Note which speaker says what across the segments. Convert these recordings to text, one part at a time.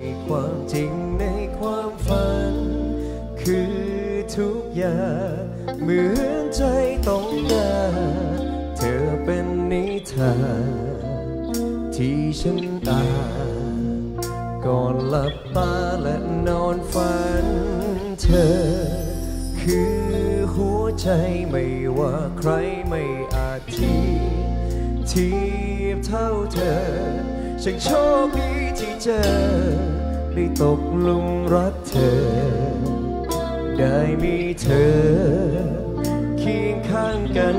Speaker 1: ความจริงในความฝันคือทุกอย่างเหมือนใจต้องการเธอเป็นนิทานที่ฉันอ่านก่อนหลับตาและนอนฝันเธอคือหัวใจไม่ว่าใครไม่อาจเทียบเท่าเธอฉันโชคดีที่เจอได้ตกหลุมรักเธอได้มีเธอเคียงข้างกัน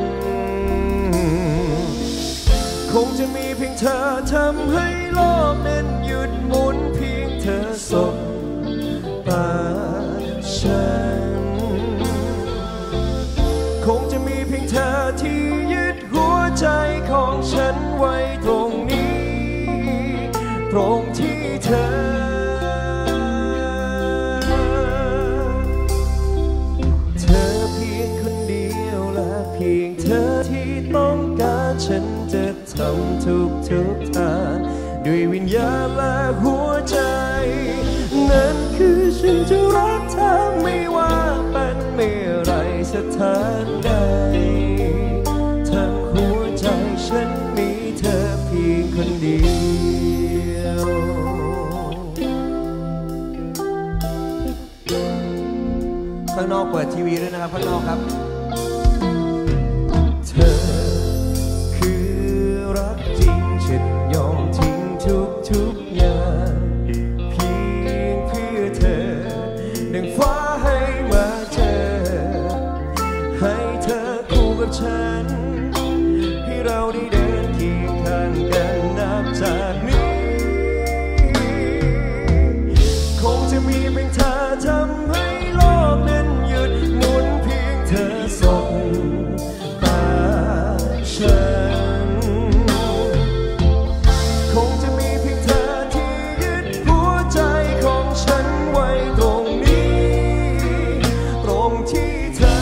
Speaker 1: คงจะมีเพียงเธอทำให้โลกนั้นหยุดหมุนเพียงเธอสบตาฉันคงจะมีเพียงเธอที่ยึดหัวใจของฉันไว้ตรงนี้ตรงที่เธอเพียงคนเดียวและเพียงเธอที่ต้องการฉันจะทำทุกทางด้วยวิญญาณและหัวใจนั่นคือฉันจะรักเธอไม่ว่าเป็นเมื่อไรสถานใดทั้งหัวใจฉันมีเธอเพียงคนเดียวข้างนอกเปิดทีวีด้วยนะครับข้างนอกครับเธอคือรักจริงฉันยอมทิ้งทุกอย่างเพียงเพื่อเธอดังฟ้าให้มาเจอให้เธอคู่กับฉันให้เราได้เดินเคียงข้างกันนับจากนี้คงจะมีเพียงเธอทำให้โลกนั้นหยุดหมุนเพียงเธอสบตาฉันคงจะมีเพียงเธอที่ยึดหัวใจของฉันไว้ตรงนี้ตรงที่เธอ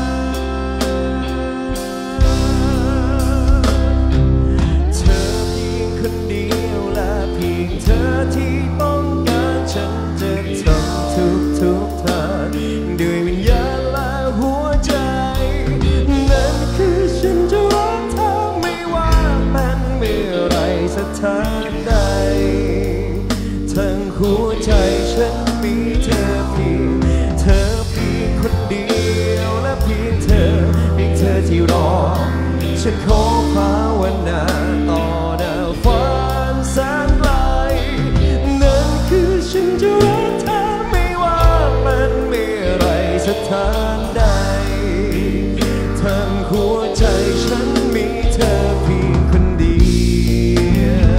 Speaker 1: เพียงคนเดียวและเพียงเธอที่ต้องการฉันจะทำทุกทางด้วยวิญญาณและหัวใจนั่นคือฉันจะรักเธอไม่ว่ามันเมื่อไรสถานใดทั้งหัวใจฉันมีเธอเพียงคนเดียวและเพียงเธอที่รอฉันขอภาวนาต่อหน้าฝันแสนไกลนั่นคือฉันจะรักเธอไม่ว่ามันเมื่อไรสถานใดทั้งหัวใจฉันมีเธอเพียงคนเดียว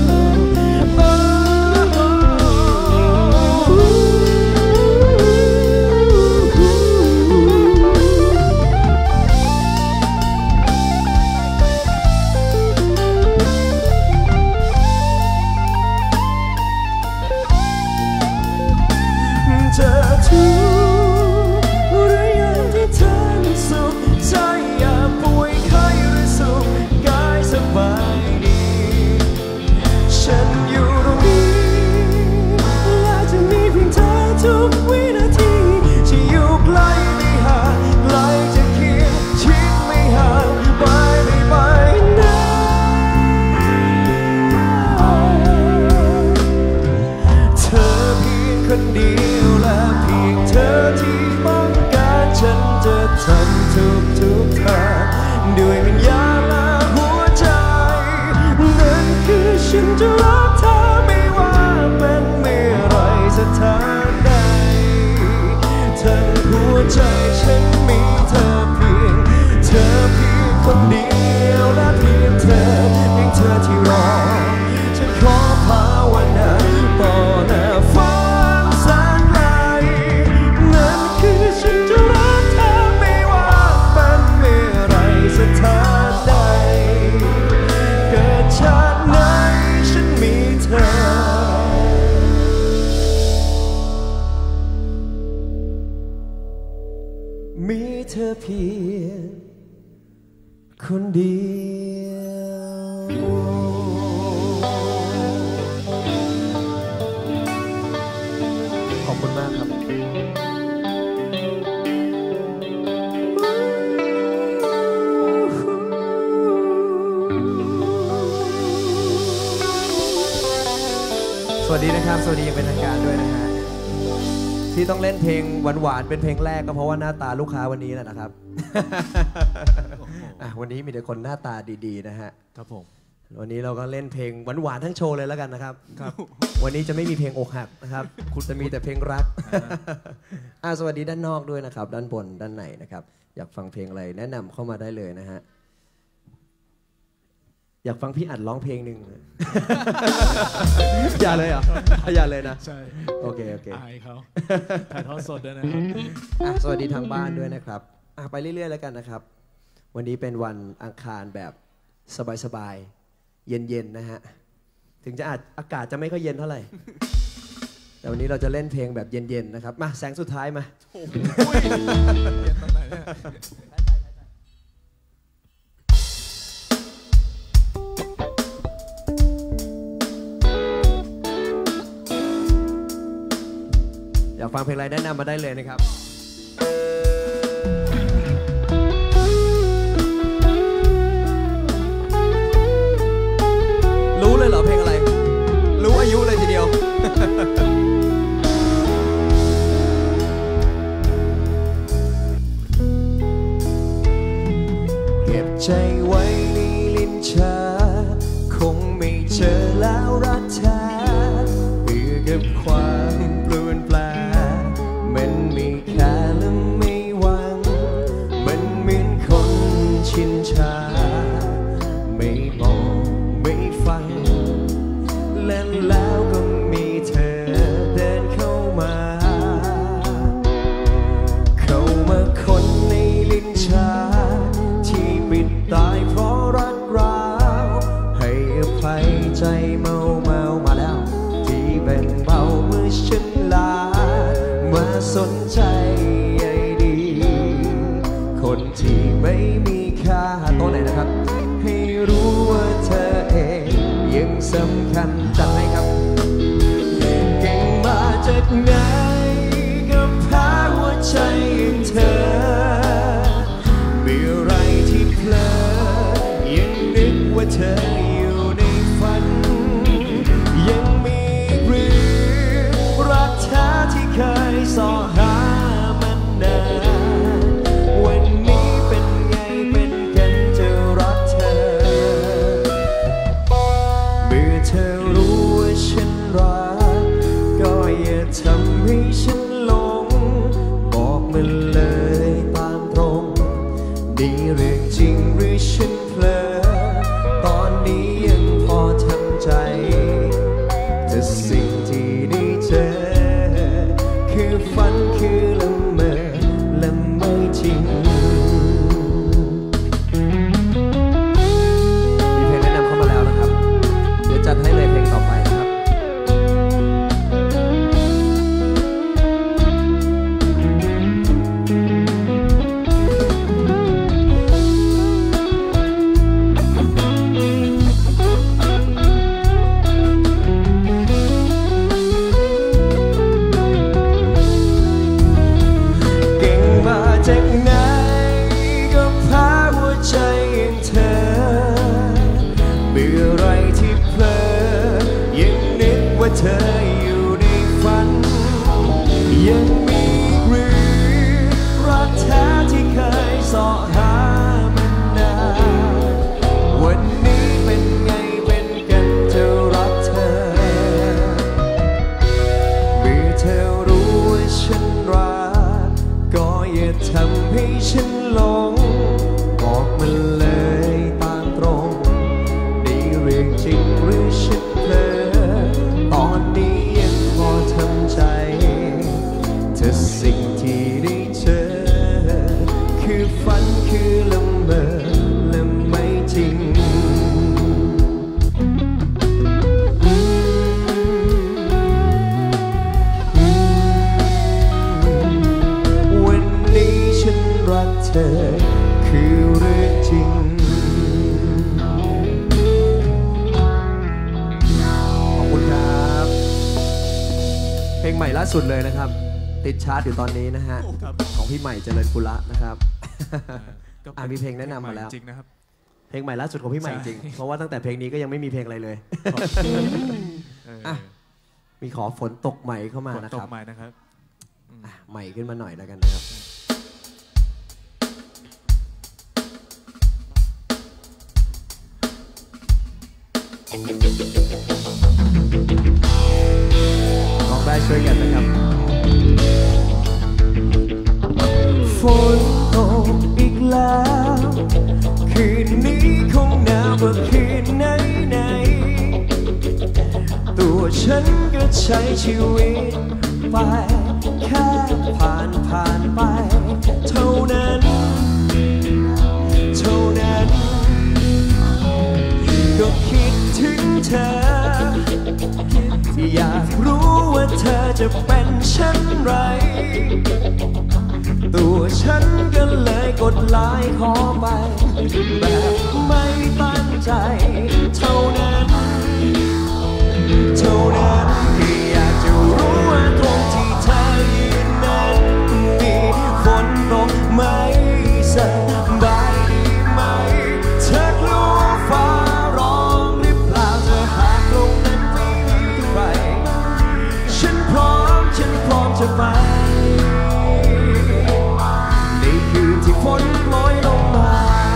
Speaker 1: จะทุกข์หรือยังที่เธอสุขใจอย่าป่วยไข้หรือสุขกายสบายดีฉันอยู่ตรงนี้และจะมีเพียงเธอทุกวินาทีที่อยู่ใกล้ไม่ห่างไกลจะเคียงชิดไม่ห่างไปไม่ไปนะเธอเพียงคนเดียวและเพียงเธอที่ต้องการฉันจะทำทุกทางด้วยวิญญาณและหัวใจนั่นคือฉันจะรักเธอไม่ว่าเป็นเมื่อไรสถานใดทั้งหัวใจฉันมีเธอเพียงคนเดียวและเพียงเธอที่รอฉันขอภาวนาต่อหน้าฟ้าแสนไกลนั่นคือฉันจะรักเธอไม่ว่าเป็นเมื่อไรสถานใดเกิดชาติไหนฉันมีเธอเพียงคนเดียวสวัสดีนะครับสวัสดีอย่างเป็นทางการด้วยนะฮะที่ต้องเล่นเพลงหวานๆเป็นเพลงแรกก็เพราะว่าหน้าตาลูกค้าวันนี้แหละนะครับ วันนี้มีแต่คนหน้าตาดีๆนะฮะ
Speaker 2: ครับผม
Speaker 1: วันนี้เราก็เล่นเพลงหวานๆทั้งโชว์เลยแล้วกันนะครับวันนี้จะไม่มีเพลงอกหักนะครับจะมีแต่เพลงรักสวัสดีด้านนอกด้วยนะครับด้านบนด้านในนะครับอยากฟังเพลงอะไรแนะนำเข้ามาได้เลยนะฮะอยากฟังพี่อัดร้องเพลงหนึ่ง อย่าเลยเหรออย่าเลยนะ
Speaker 2: ใช่
Speaker 1: โอเคอ
Speaker 2: ายเขาถ่ายทอดสดด้วยนะครับ
Speaker 1: สวัสดีทางบ้านด้วยนะครับไปเรื่อยๆแล้วกันนะครับวันนี้เป็นวันอังคารแบบสบายๆเย็นๆนะฮะถึงจะอากาศจะไม่ค่อยเย็นเท่าไหร่แต่วันนี้เราจะเล่นเพลงแบบเย็นๆนะครับมาแสงสุดท้ายมา
Speaker 2: โอ้โหเย็นตรงไหนเนี่ย
Speaker 1: อยากฟังเพลงอะไรแนะนำมาได้เลยนะครับรู้เลยเหรอเพลงอะไรรู้อายุเลยทีเดียวเก็บใจไว้ในลิ้นชักคงไม่เจอแล้วรักแท้เบื่อกับความเปลี่ยนแปลงมันไม่แค่และไม่หวังมันเหมือนคนชินชาไม่มองไม่ฟังและแล้วก็มีเธอเดินเข้ามาคนในลิ้นชักที่ปิดตายเพราะรักร้าวให้อภัยใจเมามาแล้วที่แบ่งเบาเมื่อฉันลามาสนใจใยดีคนที่ไม่มีค่าตัวไหนนะครับให้รู้ว่าเธอเองยังสำคัญจัดให้ครับเก่งมาจากไหนก็แพ้หัวใจอย่างเธอมีอะไรที่เพลอยังนึกว่าเธออยู่ในฝันยังมีหรือรักแท้ที่เคยสอหามันนานวันนี้เป็นไงเป็นกันจะรักเธอเมื่อเธอรู้ว่าฉันรักก็อย่าทำให้ฉันหลงบอกมันเลยตามตรงนี่เรื่องจริงหรือฉันเพลอตอนนี้ยังพอทำใจแต่สิ่งที่ได้เจอคือฝันคือละเมอและไม่จริงมีเพลงแนะนำเข้ามาแล้วนะครับเดี๋ยวจัดให้เลยเพลงต่อไปนะครับจากไหนก็พาหัวใจอย่างเธอมีอะไรที่เพลอยังนึกว่าเธออยู่ในฝันยังมีหรือรักแท้ที่เคยสอหามันนานวันนี้เป็นไงเป็นกันจะรักเธอเมื่อเธอรู้ว่าฉันรักก็อย่าทำให้ฉันหลงบอกมันเลยตามตรงนี่เรื่องจริงหรือฉันเพลอตอนนี้ยังพอทำใจแต่สิ่งที่ได้เจอคือฝันคือละเมอและไม่จริงวันนี้ฉันรักเธอคือเรื่องจริงขอบคุณครับเพลงใหม่ล่าสุดเลยนะครับติดชาร์ตอยู่ตอนนี้นะฮะของพี่ใหม่เจริญกุละนะครับมีเพลงแนะนำมาแล้ว เพลงใหม่ล่าสุดของพี่ใหม่จริงเพราะว่าตั้งแต่เพลงนี้ก็ยังไม่มีเพลงอะไรเลยมีขอฝนตกใหม่เข้ามา
Speaker 2: ฝน
Speaker 1: นะ
Speaker 2: ต
Speaker 1: ค
Speaker 2: ก
Speaker 1: รับ
Speaker 2: ใหม่นะครับ
Speaker 1: ใหม่ขึ้นมาหน่อยแล้วกันนะครับลองได้ช่วยกันนะครับฝนตกอีกแล้วคืนนี้คงหนาวกว่าคืนไหนๆตัวฉันก็ใช้ชีวิตไปแค่ผ่านไปเท่านั้นก็คิดถึงเธออยากรู้ว่าเธอจะเป็นเช่นไรตัวฉันก็เลยกดไลน์ขอไปแบบไม่ตั้งใจเท่านั้นที่อยากจะรู้ว่าตรงที่เธอยืนนั้นมีฝนตกไหมสบายดีไหมเธอกลัวฟ้าร้องหรือเปล่าเธอหากตรงนั้นไม่มีใครฉันพร้อมจะไปในคืนที่ฝนโปรยลงมา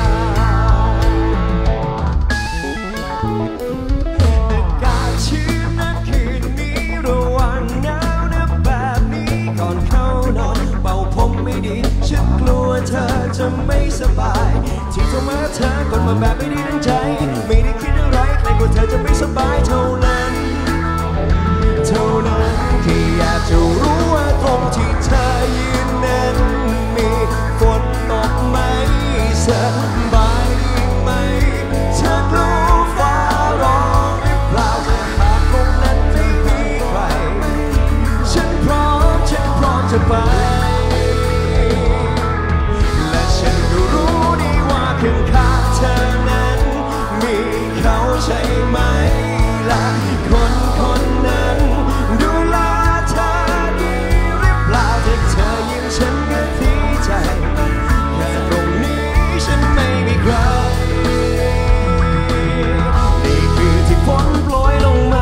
Speaker 1: อากาศชื้นนะคืนนี้ระวังหนาวนะแบบนี้ก่อนเข้านอนเป่าผมไม่ดีฉันกลัวเธอจะไม่สบายที่โทรมาเธอกดมาแบบไม่ได้ตั้งใจไม่ได้คิดอะไรใครกลัวเธอจะไม่สบายเท่านั้นที่อยากจะรู้ว่าตรงที่เธอยืนนั้นมีฝนตกไหมสบายดีไหมเธอกลัวฟ้าร้องหรือเปล่าเธอหากตรงนั้นไม่มีใครฉันพร้อมจะไปและฉันก็รู้ดีว่าข้างๆเธอนั้นมีเขาใช่ไหมล่ะคนนั้นดูแลเธอดีหรือเปล่าถ้าเธอยิ้มฉันก็ดีใจแค่ตรงนี้ฉันไม่มีใครนี่คือที่ฝนโปรยลงมา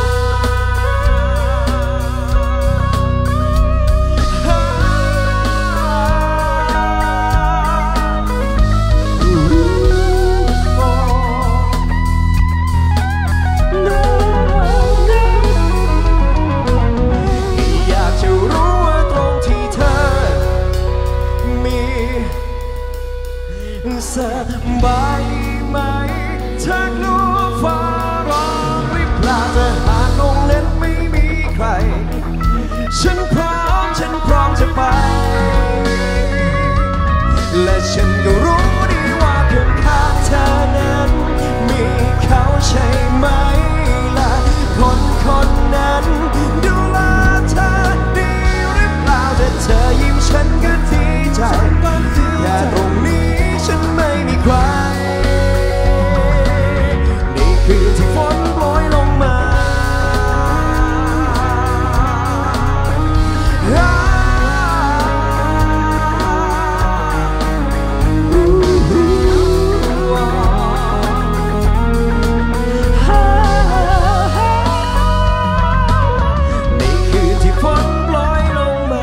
Speaker 1: สบายดีไหมเธอกลัวฟ้าร้องหรือเปล่าแต่หากตรงนั้นไม่มีใครฉันพร้อมจะไปและฉันก็รู้ดีว่าข้างๆเธอนั้นมีเขาใช่ไหมล่ะคนนั้นดูแลเธอดีหรือเปล่าแต่เธอยิ้มฉันก็ดีใจแค่ตรงนี้ฉันไม่มีใครนี่คือที่ฝนโปรยลงมานี่คือที่ฝนโปรยลงมา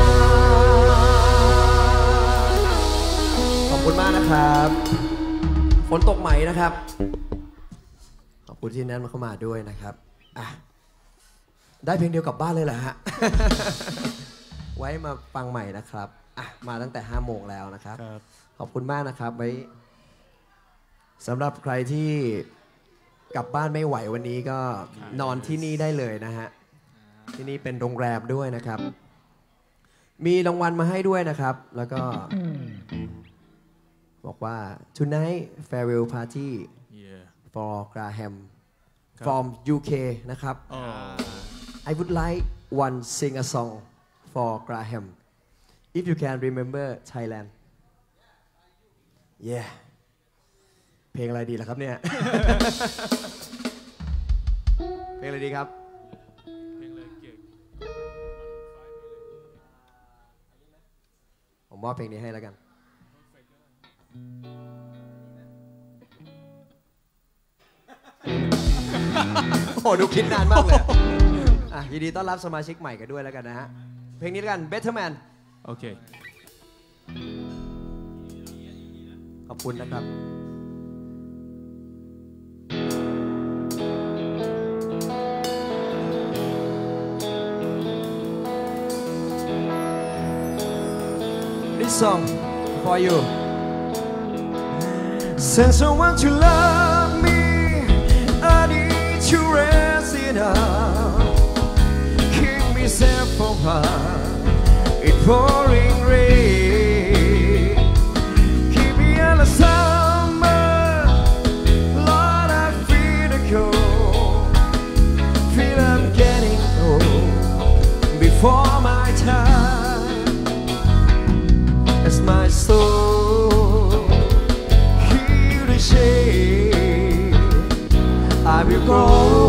Speaker 1: ขอบคุณมากนะครับฝนตกใหม่นะครับขอบคุณที่แนะนำเข้ามาด้วยนะครับได้เพลงเดียวกลับบ้านเลยเหรอฮะ ไว้มาฟังใหม่นะครับมาตั้งแต่5 โมงแล้วนะครับขอบคุณมากนะครับไว้สำหรับใครที่กลับบ้านไม่ไหววันนี้ก็นอนที่นี่ได้เลยนะฮะที่นี่เป็นโรงแรมด้วยนะครับมีรางวัลมาให้ด้วยนะครับแล้วก็บอกว่า tonight farewell party for Graham from UK นะครับ I would like one sing a song for Graham if you can remember Thailand yeah เพลงอะไรดีล่ะครับเนี่ย เพลงอะไรดีครับเพลงอะไรเก่งผมว่าเพลงนี้ให้แล้วกันโอ้ดูคิดนานมากเลยยินดีต้อนรับสมาชิกใหม่กันด้วยแล้วกันนะฮะเพลงนี้แล้วกัน Better Man
Speaker 2: โอเค
Speaker 1: ขอบคุณนะครับThis song for you Send someone to love me I need to rest it up Keep me safe from harm It pouring rain Keep me in the summer Lord I feel the cold Feel I'm getting old Before my time As my soul heal the shame I will go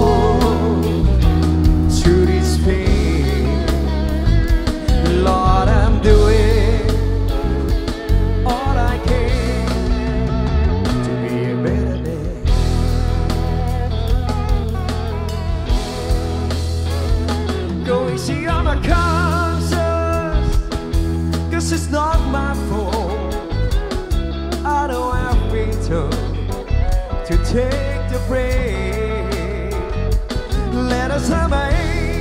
Speaker 1: through this pain Lord I'm doing all I can to be a better man Go easy on my conscience Cause it's not my fault I know I've been told to take the break Let us have an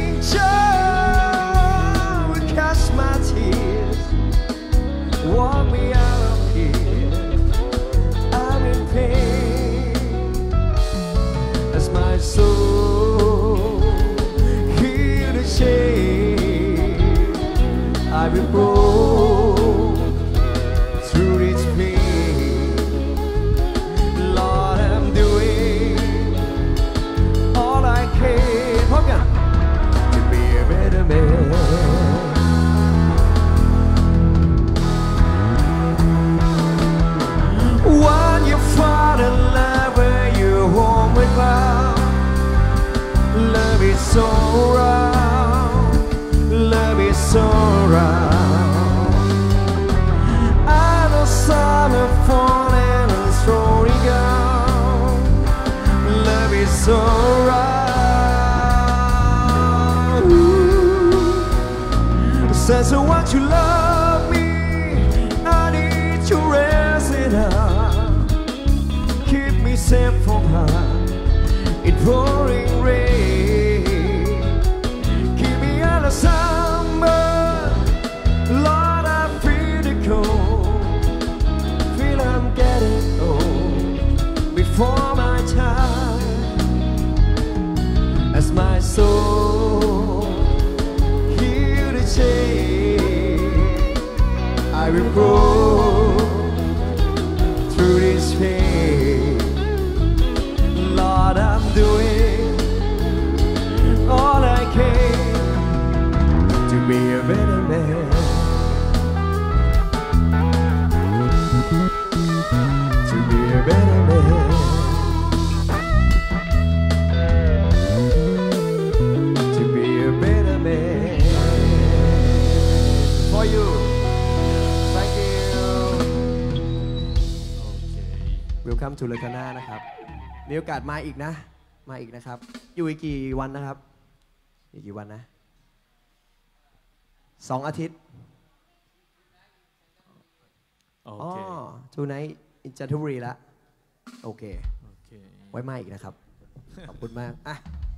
Speaker 1: angel catch my tears Walk me out of here I'm in pain As my soul heal the shame I will go through this pain Lord I'm doing all I can พร้อมกัน to be a better man When you fall in love when you're home without Love is so round Love is so round I know summer falling and slowing down Love is so round Says I want to love me I need to rest it up Keep me safe from harm It pouring rain Keep me out of summer Lord I feel the cold Feel I'm getting old Before my time As my soul heal the shame I will go through this pain Lord I'm doing all I can to be a better man To be a better man To be a better man For you Thank you Welcome to Lekana นะครับมีโอกาสมาอีกนะครับ อยู่อีกกี่วันนะครับอีกกี่วันนะ2 อาทิตย์
Speaker 2: โอเค
Speaker 1: tonight in จันทบุรีละโอเคไว้มาอีกนะครับ ขอบคุณมากอ่ะ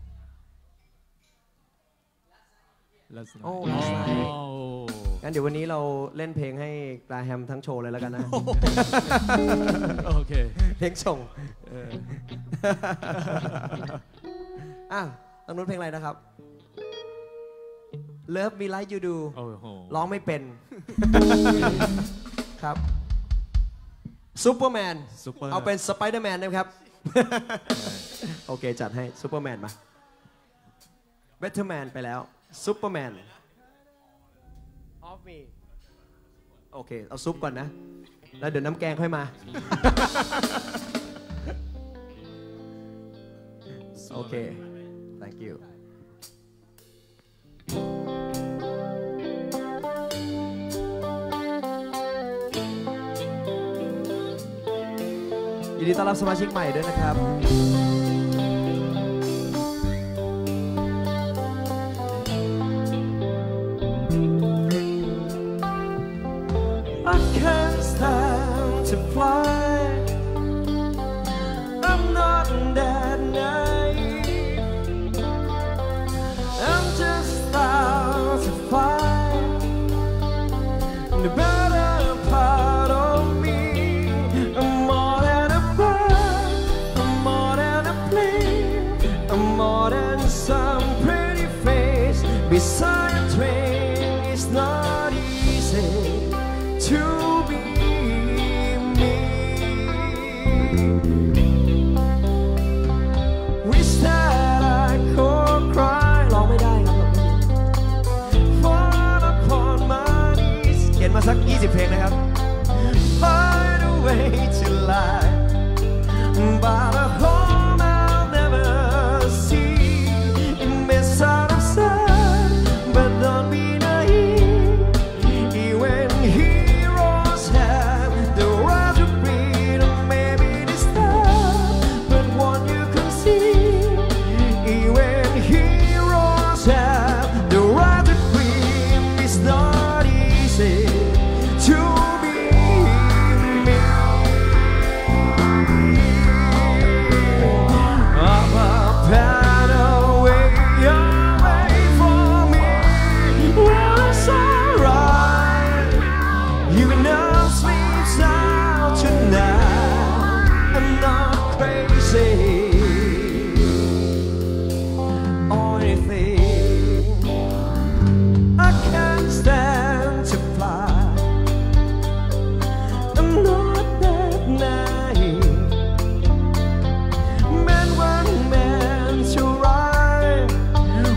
Speaker 1: โอ้งั้นเดี๋ยววันนี้เราเล่นเพลงให้กลาแฮมทั้งโชว์เลยแล้วกันนะ
Speaker 2: โอเค
Speaker 1: เพลงส่งต้องนู้นเพลงอะไรนะครับ Love Me Like You Do ร้องไม่เป็นครับซูเปอร์แมนเอาเป็นสไปเดอร์แมนนะครับโอเคจัดให้ซูเปอร์แมนมาเบเทอร์แมนไปแล้วซูเปอร์แมนออฟมีโอเคเอาซุปก่อนนะแล้วเดี๋ยวน้ำแกงค่อยมาโอเค thank you ยินดีต้อนรับสมาชิกใหม่ด้วยนะครับ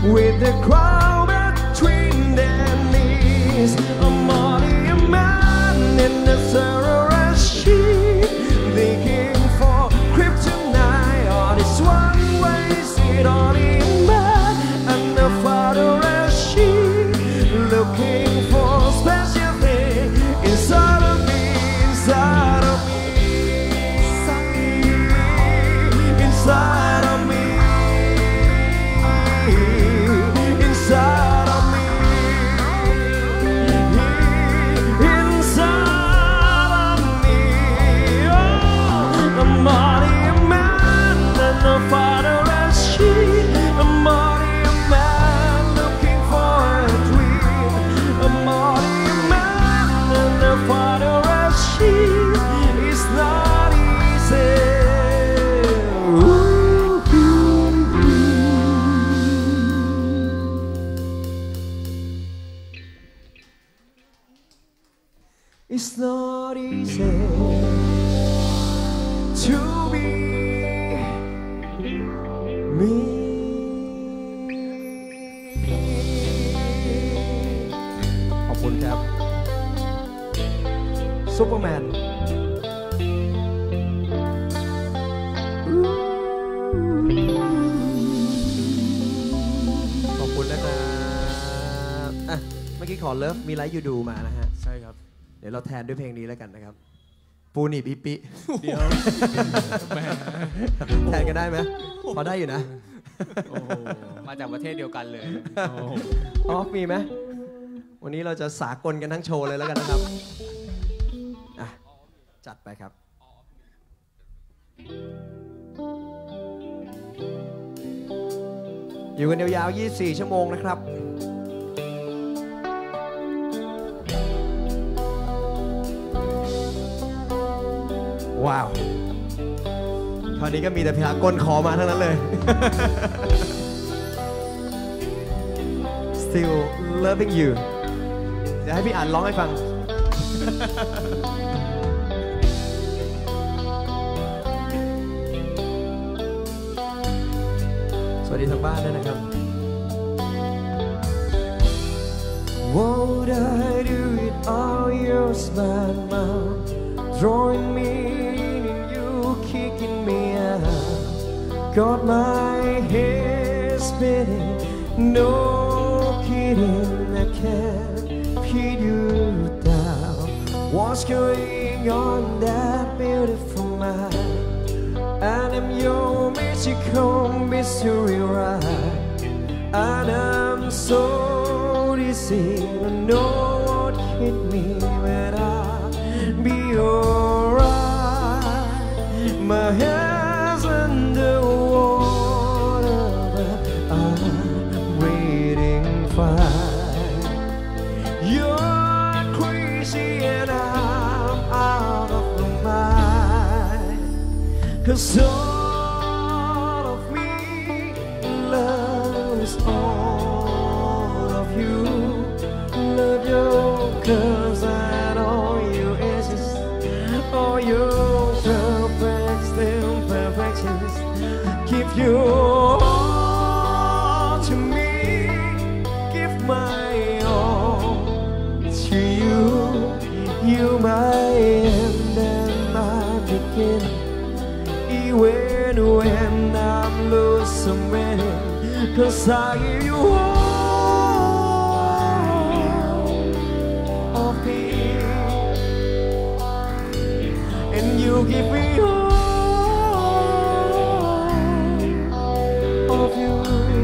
Speaker 1: with the crowd between their knees. I'm only a man in the sorrow sheet, thinking for kryptonite on this one-way street. Only a man and the father sheet, looking for special thing inside of me, inside of me, inside of me, inside of me, inside of me. Oh, I'm only a man and a fatherless sheep. I'm only a man looking for a dream. I'm only a man and a fatherless sheep. It's not easy. It's not easy to be me. ขอบคุณครับซุปเปอร์แมนขอบคุณนะครับอ่ะเมื่อกี้ขอเลิฟมีไลฟ์ยูดูมานะฮะ
Speaker 2: ใช่ครับ
Speaker 1: เดี๋ยวเราแทนด้วยเพลงนี้แล้วกันนะครับ ปูหนีบอีปิ
Speaker 2: เดี๋ยวแหม
Speaker 1: แทนกันได้ไหมพอได้อยู่นะ
Speaker 2: โอ้โห
Speaker 3: มาจากประเทศเดียวกันเลย
Speaker 2: โอ้โห
Speaker 1: ออฟมีไหมวันนี้เราจะสากลกันทั้งโชว์เลยแล้วกันนะครับอ่ะจัดไปครับอยู่กันยาวๆ24 ชั่วโมงนะครับว้าวคราวนี้ก็มีแต่เพลงก้นคอมาทั้งนั้นเลย Still loving you เดี๋ยวให้พี่อ่านร้องให้ฟัง สวัสดีทางบ้านด้วยนะครับ Would I do it all your smile mouth drawing me in you kicking me out got my head spinning no kidding I can't pin you down what's going on that beautiful mind and I'm your magical mystery ride and I'm so dizzy I know what hit me when I'll be alright my hands under water but I'm waiting fine you're crazy and I'm out of my mind 'cause all of me love is all of you love your curves and all your edges all your perfect imperfections give your all to me give my all to you you my end and my beginning even when I'm losing winning 'cause I give you all of me and you give me all of you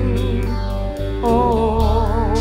Speaker 1: oh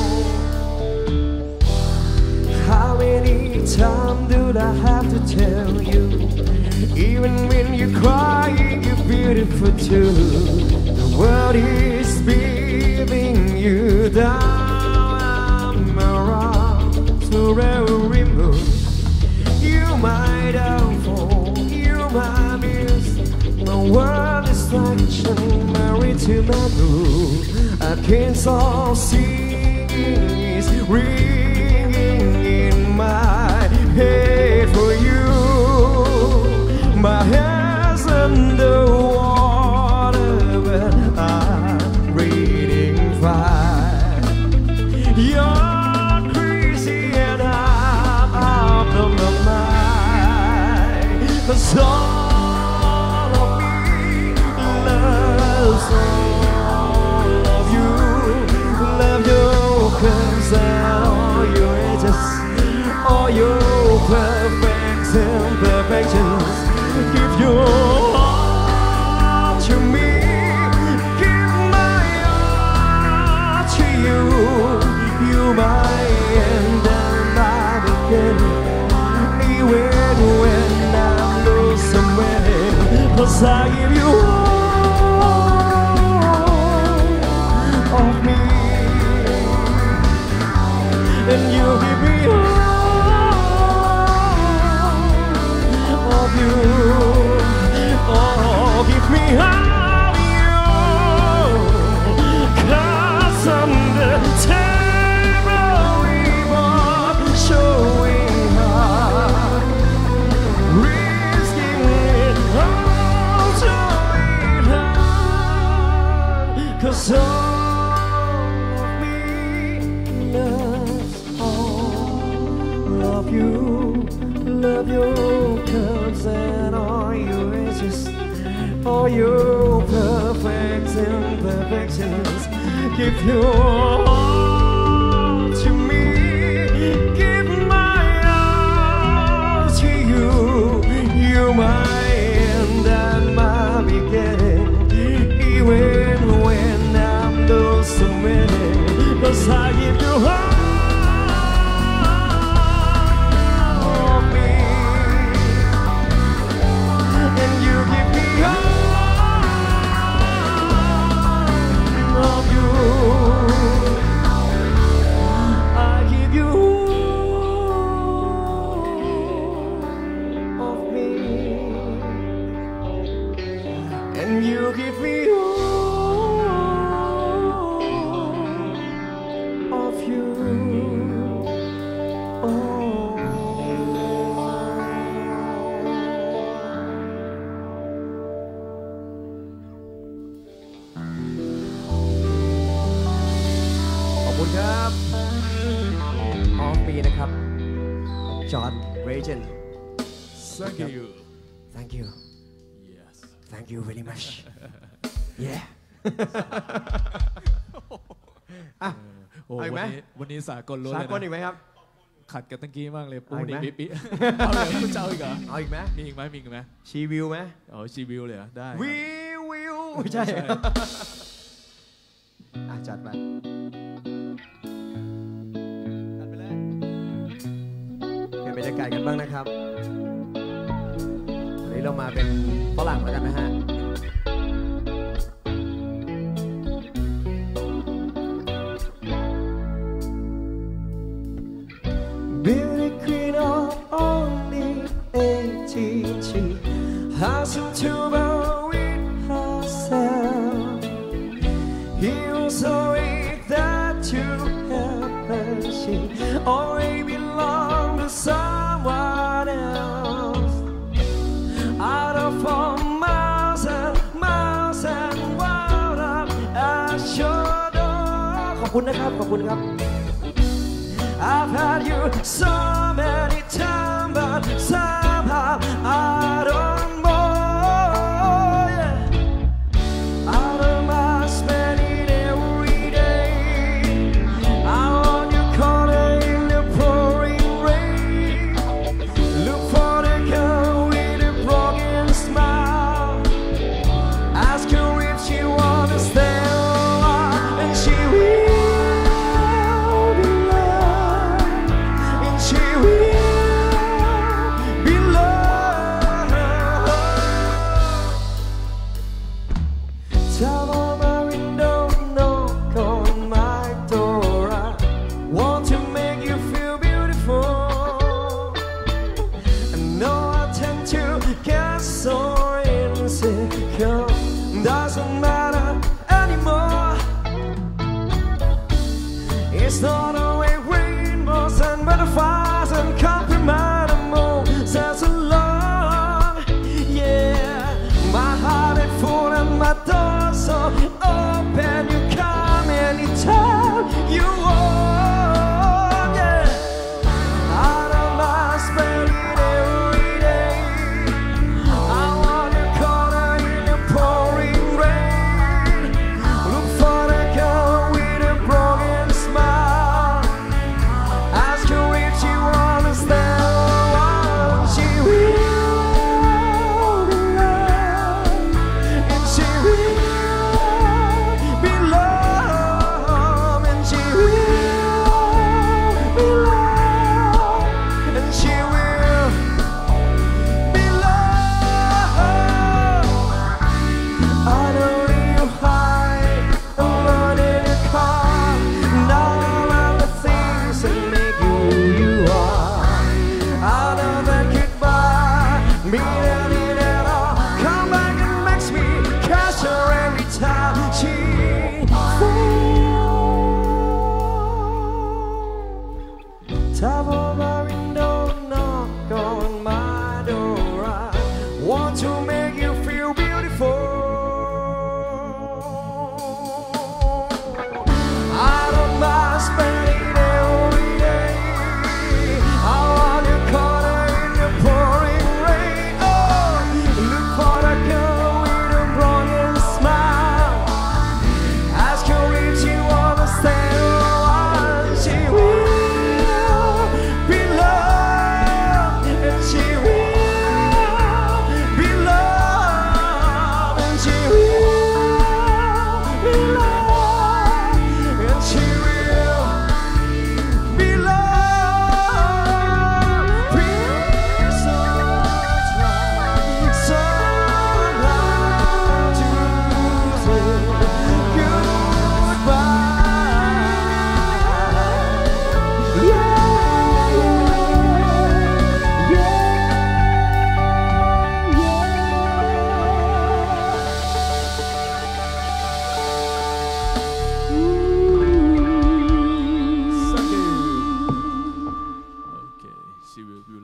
Speaker 1: how many times do I have to tell you even when you're crying you're beautiful too the world is beating you down I'm around to every move you my downfall you my muse my world distraction married to my mood I can't stop singing is ringing in my head for you my hands under water but I'm reading fight. You're crazy and I'm out of my mind. 'Cause all of me loves all of you. Love your curves and all your edges, all your perfect imperfections. Give your all to me. Give my all to you. You my end and my beginning. Even when I'm losing winning, 'cause I give you all of me, and you give me all of you. Oh, give me all of you, 'cause I'm the temporary one showing up, risking it all to it all. 'Cause all of me loves all of you. Love your curves and all your edges, all your perfect imperfections. Give your all to me. Give my all to you. You my end and my beginning. Even when I'm losing winning, 'cause I give you all. John Regent.
Speaker 2: Thank you.
Speaker 1: Thank you.
Speaker 2: Yes.
Speaker 1: Thank you very much. Yeah.
Speaker 2: โอ้
Speaker 1: เอาอีกไหม
Speaker 2: วันนี้สากลล้วน
Speaker 1: สา
Speaker 2: เลย
Speaker 1: กลอีกไหมครับ
Speaker 2: ขัดกันตั้งกี้มากเลยปู
Speaker 1: เอาอี
Speaker 2: นี่
Speaker 1: กไหม
Speaker 2: ปิ๊ะเอาเลยคุณเจ้าอีกเหรอ
Speaker 1: เอาอีกไหม
Speaker 2: มีอีกไหมมีอีกไหม
Speaker 1: ชีวิวไหม
Speaker 2: อ๋อชีวิวเลยเหรอได้
Speaker 1: วิวไม่ใช่ จัดไปเลยเปลี่ยนบรรยากาศกันบ้างนะครับวันนี้เรามาเป็นฝรั่งแล้วกันนะฮะ Beauty queen of only 18, she has some trouble with herself. He was sorry that you help her. She always belonged to someone else. Out of all miles and miles and wild up at your door. ขอบคุณนะครับ ขอบคุณครับ I've had you so many times, but somehow I don't know. Yeah. I don't mind spending every day. I want you caught in the pouring rain. Look for the girl with a broken smile. Ask her if she wanna stay a while, and she will. Doesn't matter anymore. It's not always rainbows and butterflies and compliment and moons as alone. Yeah, my heart is full and my door's so open. You come anytime.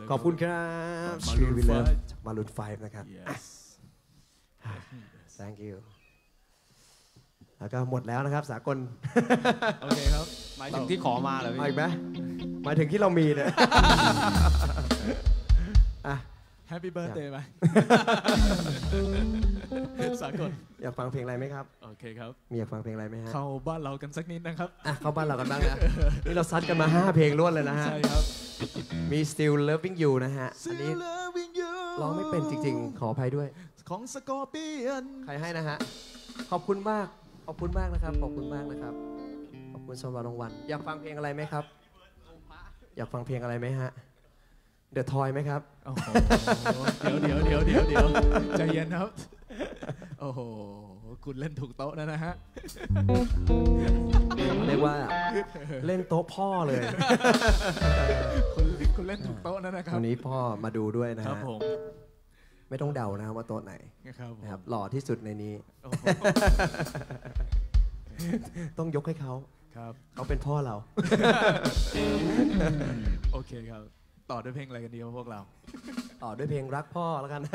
Speaker 1: ขอบคุณครับ
Speaker 2: Maroon
Speaker 1: ชีวิตเลิฟ
Speaker 2: 5
Speaker 1: มารุนไฟนะครับ
Speaker 2: yes
Speaker 1: thank you แล้วก็หมดแล้วนะครับสากล
Speaker 2: โอเคครับ
Speaker 3: หมายถึงที่ขอมาเหรอ
Speaker 1: มา
Speaker 3: พี่
Speaker 1: อีกไหมหมายถึงที่เรามีเนี่ย อ่ะ
Speaker 2: Happy birthday ไหม สากล
Speaker 1: อยากฟังเพลงอะไรไหมครับ
Speaker 2: โอเคครับ
Speaker 1: มีอยากฟังเพลงอะไรไหมฮะ
Speaker 2: เข้าบ้านเรากันสักนิดนะครับ
Speaker 1: อ่ะเข้าบ้านเรากันบ้างนะ นี่เราซัดกันมา5เพลงรวดเลยนะฮะ
Speaker 2: ใช่ครับ
Speaker 1: มี Still Loving You นะฮะ อันนี้
Speaker 2: Still loving you
Speaker 1: ร้องไม่เป็นจริงๆ ขออภัยด้วย
Speaker 2: ของ Scorpion
Speaker 1: ใครให้นะฮะ ขอบคุณมาก ขอบคุณมากนะครับ ขอบคุณมากนะครับ ขอบคุณสำหรับรางวัล อยากฟังเพลงอะไรไหมครับ อยากฟังเพลงอะไรไหมฮะ The Toy ไหมครับ
Speaker 2: โอ้โหเดี๋ยวใจเย็นครับ โอ้โห คุณเล่นถูกโต๊ะนะฮะ
Speaker 1: เรียกว่าเล่นโต๊ะพ่อเลย
Speaker 2: คุณเล่นถูกโต๊ะนะครับ
Speaker 1: วันนี้พ่อมาดูด้วยนะ
Speaker 2: ครั
Speaker 1: ฮะ
Speaker 2: บผม
Speaker 1: ไม่ต้องเดานะครับว่าโต๊ะไหน
Speaker 2: นะครับผม
Speaker 1: นะครับหล่อที่สุดในนี้
Speaker 2: โอ้โห
Speaker 1: ต้องยกให้เขา
Speaker 2: ครับ
Speaker 1: เขาเป็นพ่อเรา
Speaker 2: โอเคครับ ต่อด้วยเพลงอะไรกันดีครับพวกเรา
Speaker 1: ต่อด้วยเพลงรักพ่อแล้วกัน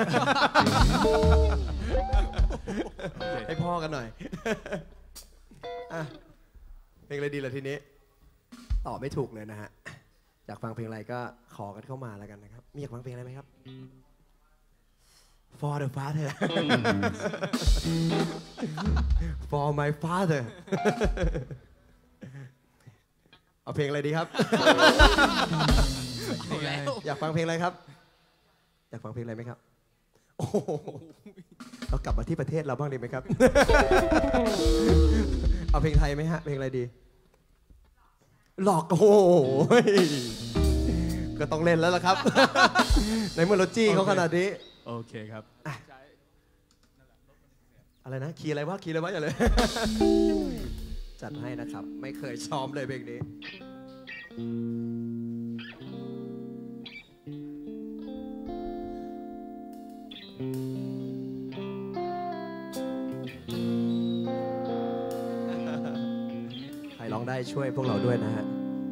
Speaker 1: ให้พ่อกันหน่อย อ่ะเพลงอะไรดีล่ะทีนี้ตอบไม่ถูกเลยนะฮะ อยากฟังเพลงอะไรก็ขอกันเข้ามาแล้วกันนะครับ มีอยากฟังเพลงอะไรไหมครับ For the Father For my father เอาเพลงอะไรดีครับ อยากฟังเพลงอะไรครับ อยากฟังเพลงอะไรไหมครับ โอ้โหเรากลับมาที่ประเทศเราบ้างดีไหมครับ เอาเพลงไทยไหมฮะ เพลงอะไรดี หลอกโอ้โหก็ต้องเล่นแล้วล่ะครับ ในเมื่อเราจี้เขาขนาดนี้
Speaker 2: โอเคครับ
Speaker 1: อะไรนะ คีย์อะไรวะคีย์อะไรวะอย่าเลย จัดให้นะครับ ไม่เคยซ้อมเลยเพลงนี้ ใครร้องได้ช่วยพวกเราด้วยนะฮะ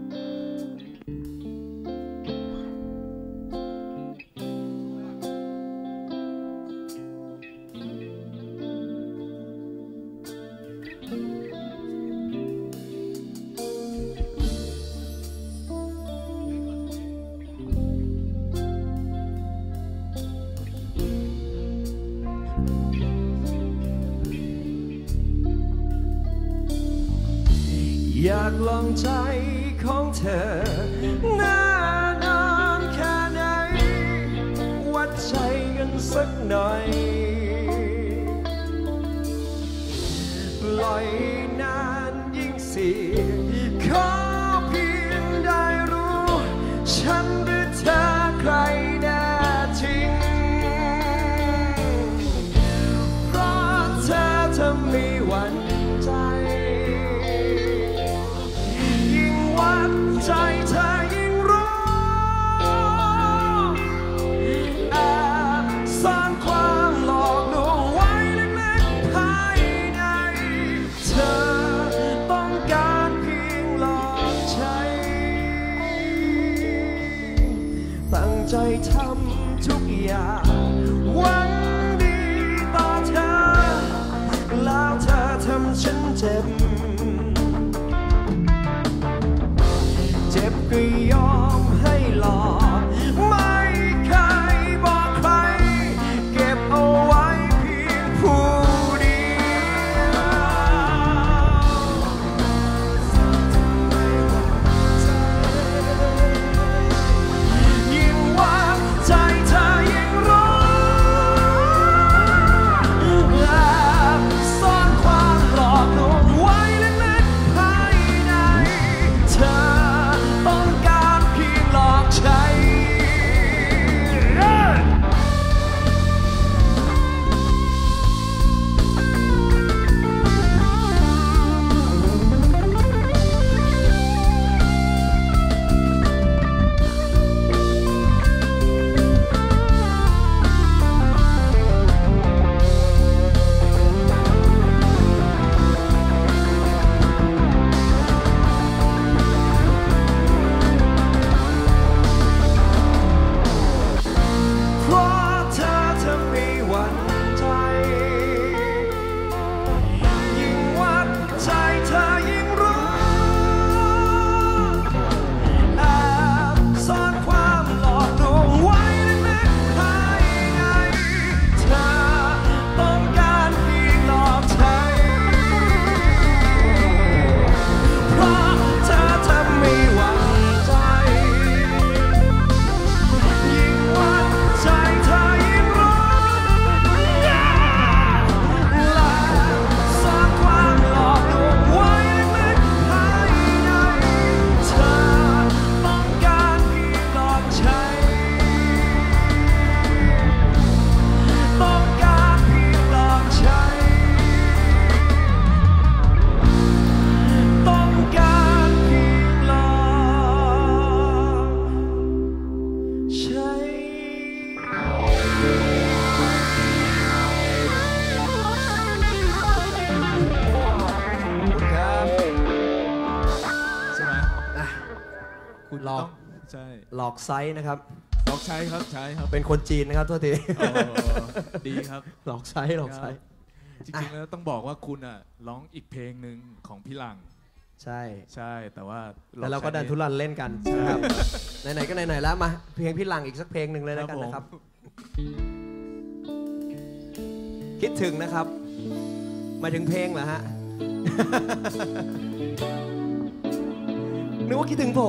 Speaker 1: อยากลองใจของเธอนานแค่ไหนวัดใจกันสักหน่อยปล่อยนานยิ่งเสียขอเพียงได้รู้ฉันหรือเธอใครแน่จริงเพราะเธอจะมีวันใจใจเธอยิ่งรู้แอบซ่อนความหลอกลวงไว้เล็กๆภายในเธอต้องการเพียงหลอกใช้ตั้งใจทำทุกอย่างหวังดีต่อเธอแล้วเธอทำฉันเจ็บก็ยอมให้หลอกไม่เคยบอกใครเก็บเอาไว้เพียงผู้เดียวยิ่งว่าใจเธอยิ่งรู้
Speaker 2: คุณ
Speaker 1: หลอก
Speaker 2: ต้องใช่
Speaker 1: หลอกไซส์นะครับ
Speaker 2: หลอกใช้ครับใช้ครับ
Speaker 1: เป็นคนจีนนะครับโทษที
Speaker 2: โอ้ดีครับ
Speaker 1: หลอกไซส์หลอกไซส์
Speaker 2: จริงๆแล้วต้องบอกว่าคุณอ่ะร้องอีกเพลงหนึ่งของพี่หลัง
Speaker 1: ใช่
Speaker 2: ใช่แต่ว่า
Speaker 1: แล้วเราก็ดันทุรันเล่นกัน
Speaker 2: ใช่
Speaker 1: นะครับไหนๆก็ไหนๆแล้วมาเพลงพี่หลังอีกสักเพลงหนึ่งเลยแล้วกันนะครับ คิดถึงนะครับหมายถึงเพลงเหรอฮะ นึกว่าคิดถึงผม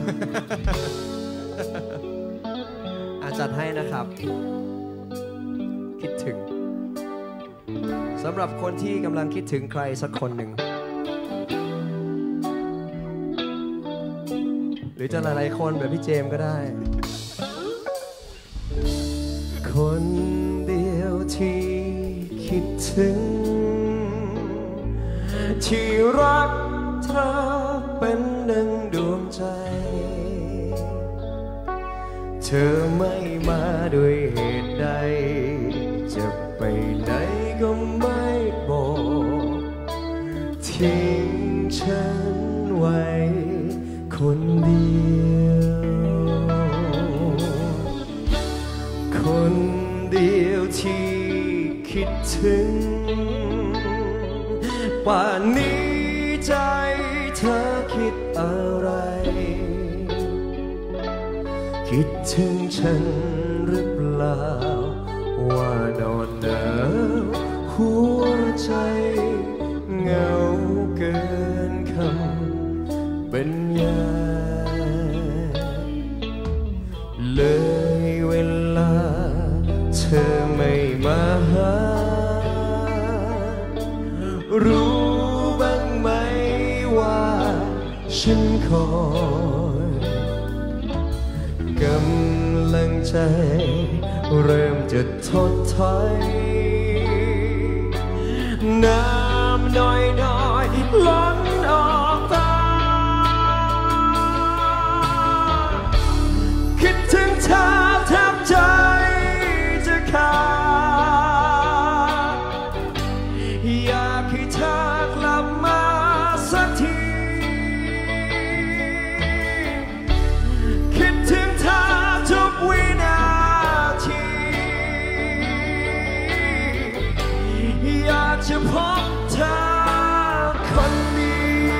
Speaker 1: จัดให้นะครับ คิดถึงสำหรับคนที่กำลังคิดถึงใครสักคนหนึ่งหรือจะหลายๆคนแบบพี่เจมส์ก็ได้ คนเดียวที่คิดถึงที่รักเธอเป็นดังดวงใจเธอไม่มาด้วยเหตุใดจะไปไหนก็ไม่บอกทิ้งฉันไว้คนเดียวคนเดียวที่คิดถึงป่านนี้ใจเธอคิดอะไรคิดถึงฉันหรือเปล่าว่านอนหนาวหัวใจเหงาเกินคำบรรยายเลยเวลาเธอไม่มาหารู้บ้างไหมว่าฉันคอยกำลังใจเริ่มจะทดถอยน้ำน้อยน้อยล้นออกตาคิดถึงเธอแทบใจจะขาดอยากให้เธอกลับมาสักทีคิดถึงเธอทุกวินาทีอยากจะพบเธอคนเดี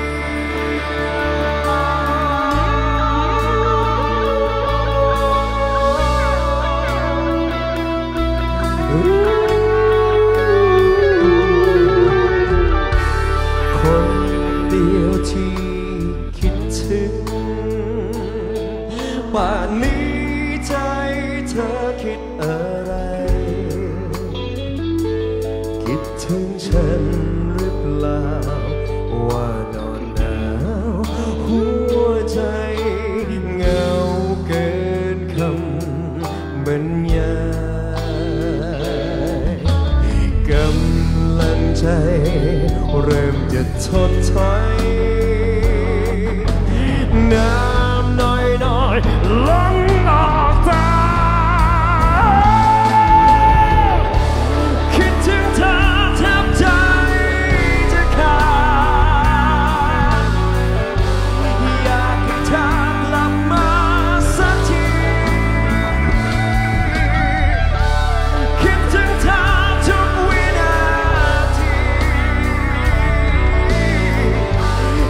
Speaker 1: ยวคนเดียวที่คิดถึงป่านนี้ใจเธอคิดอะไรคิดถึงฉันหรือเปล่าว่านอนหนาวหัวใจเหงาเกินคำบรรยายกำลังใจเริ่มจะทดถอยน้ำน้อยน้อยล้นออกตาคิดถึงเธอแทบใจจะขาดอยากให้เธอกลับมาสักทีคิดถึงเธอทุกวินาที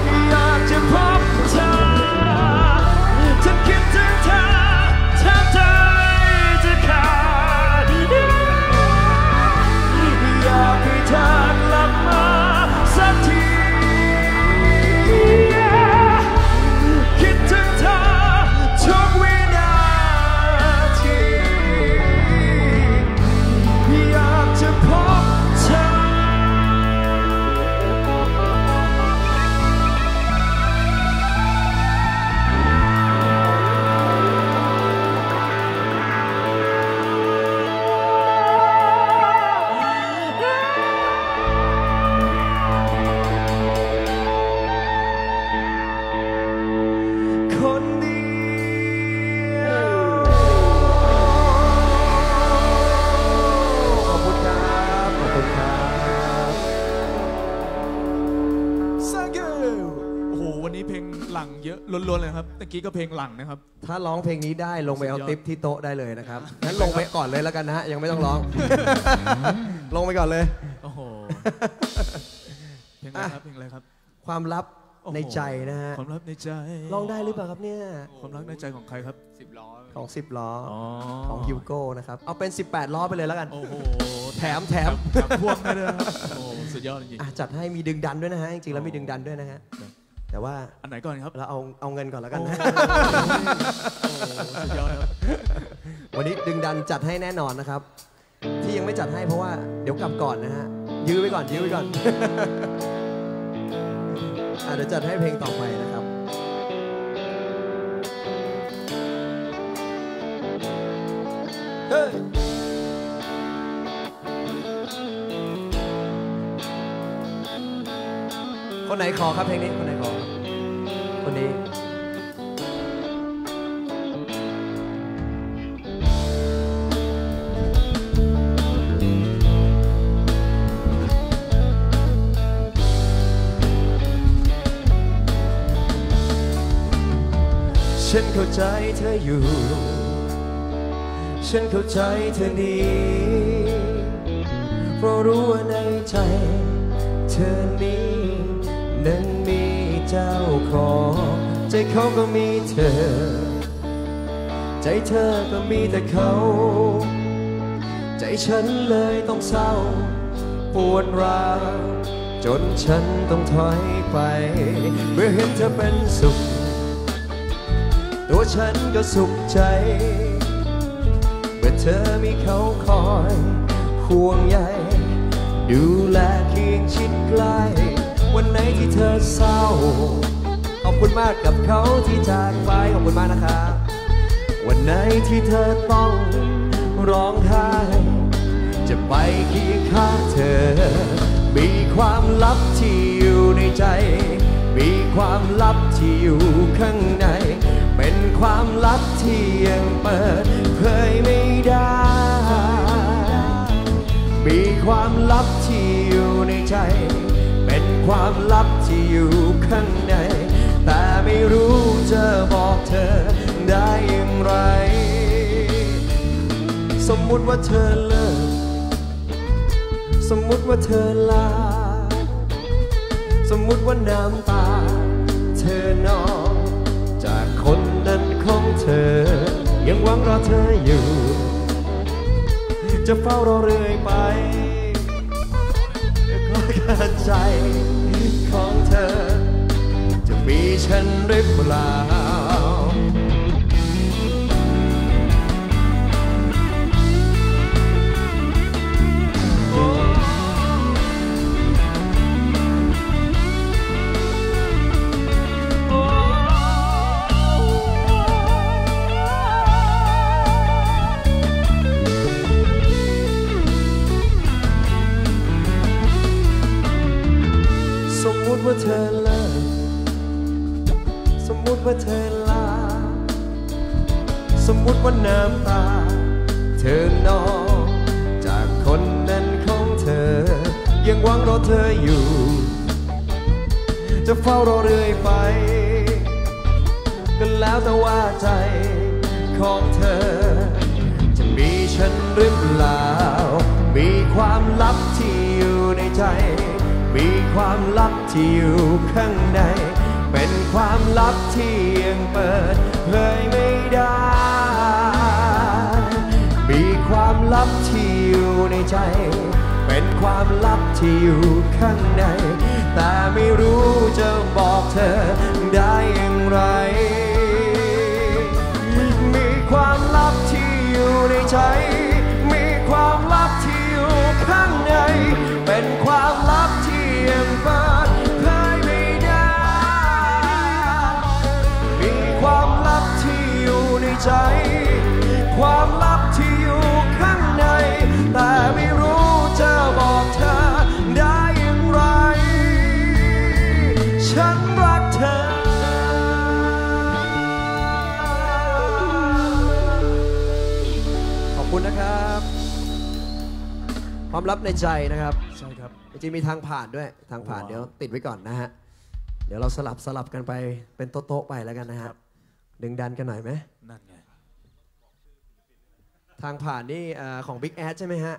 Speaker 2: หลังเยอะล้วนๆเลยครับตะกี้ก็เพลงหลังนะครับ
Speaker 1: ถ้าร้องเพลงนี้ได้ลงไปเอาติ๊บที่โต๊ะได้เลยนะครับงั้นลงไปก่อนเลยแล้วกันนะฮะยังไม่ต้องร้อง ลงไปก่อนเลย
Speaker 2: โอ้โหเพลงอะไรครับเพลงอะไรครับ
Speaker 1: ความลับในใจนะฮะ
Speaker 2: ความลับในใจ
Speaker 1: ร้องได้หรือเปล่าครับเนี่ย
Speaker 2: ความลับในใจของใครครับ
Speaker 3: 10 ล้อ
Speaker 1: ของ10 ล้อของฮิวโก้นะครับเอาเป็น18 ล้อไปเลยแล้วกัน
Speaker 2: โอ้โห
Speaker 1: แถม
Speaker 2: พ่วงได้เลยโอ้สุดยอดจริง
Speaker 1: ๆจัดให้มีดึงดันด้วยนะฮะจริงๆแล้วมีดึงดันด้วยนะฮะแต่ว่า
Speaker 2: อันไหนก่อนครับ
Speaker 1: เราเอาเงินก่อนแล้วกันนะ
Speaker 2: สุดยอดครับ
Speaker 1: วันนี้ดึงดันจัดให้แน่นอนนะครับที่ยังไม่จัดให้เพราะว่าเดี๋ยวกลับก่อนนะฮะยื้อไว้ก่อนเดี๋ยวจัดให้เพลงต่อไปนะครับคนไหนขอครับเพลงนี้คนไหนขอคนนี้ฉันเข้าใจเธออยู่ฉันเข้าใจเธอดีเพราะรู้ว่าในใจเธอนี้นั้นมีเจ้าของใจเขาก็มีเธอใจเธอก็มีแต่เขาใจฉันเลยต้องเศร้าปวดร้าวจนฉันต้องถอยไปเมื่อเห็นเธอเป็นสุขตัวฉันก็สุขใจเมื่อเธอมีเขาคอยห่วงใยดูแลเคียงชิดใกล้วันไหนที่เธอเศร้าขอบคุณมากกับเขาที่จากไปขอบคุณมากนะครับวันไหนที่เธอต้องร้องไห้จะไปเคียงข้างเธอมีความลับที่อยู่ในใจมีความลับที่อยู่ข้างในเป็นความลับที่ยังเปิดเผยไม่ได้มีความลับที่อยู่ในใจเป็นความลับที่อยู่ข้างในแต่ไม่รู้จะบอกเธอได้อย่างไรสมมุติว่าเธอเลิกสมมุติว่าเธอลาสมมุติว่าน้ำตาเธอนองจากคนนั้นของเธอยังหวังรอเธออยู่จะเฝ้ารอเรื่อยไปขอการใจของเธอจะมีฉันหรือเปล่าสมมุติว่าเธอเลิกสมมุติว่าเธอลาสมมุติว่าน้ำตาเธอนองจากคนนั้นของเธอยังหวังรอเธออยู่จะเฝ้ารอเรื่อยไปก็แล้วแต่ว่าใจของเธอจะมีฉันหรือเปล่ามีความลับที่อยู่ในใจมีความลับที่อยู่ข้างในเป็นความลับที่ยังเปิดเผยไม่ได้มีความลับที่อยู่ในใจเป็นความลับที่อยู่ข้างในแต่ไม่รู้จะบอกเธอได้อย่างไรมีความลับที่อยู่ในใจมีความลับที่อยู่ข้างในเป็นความลับที่ยังเปิดเผยไม่ได้มีความลับที่อยู่ในใจความลับที่อยู่ข้างในแต่ไม่รู้จะบอกเธอได้อย่างไรฉันรักเธอขอบคุณนะครับความลับในใจนะครับ
Speaker 2: ใช่ครับ
Speaker 1: จริงๆมีทางผ่านด้วยทางผ่านเดี๋ยวติดไว้ก่อนนะฮะเดี๋ยวเราสลับกันไปเป็นโต๊ะไปแล้วกันนะฮะดึงดันกันหน่อยไหม
Speaker 2: นั่นไง
Speaker 1: ทางผ่านนี่ของ Big Ass ใช่ไหมฮะ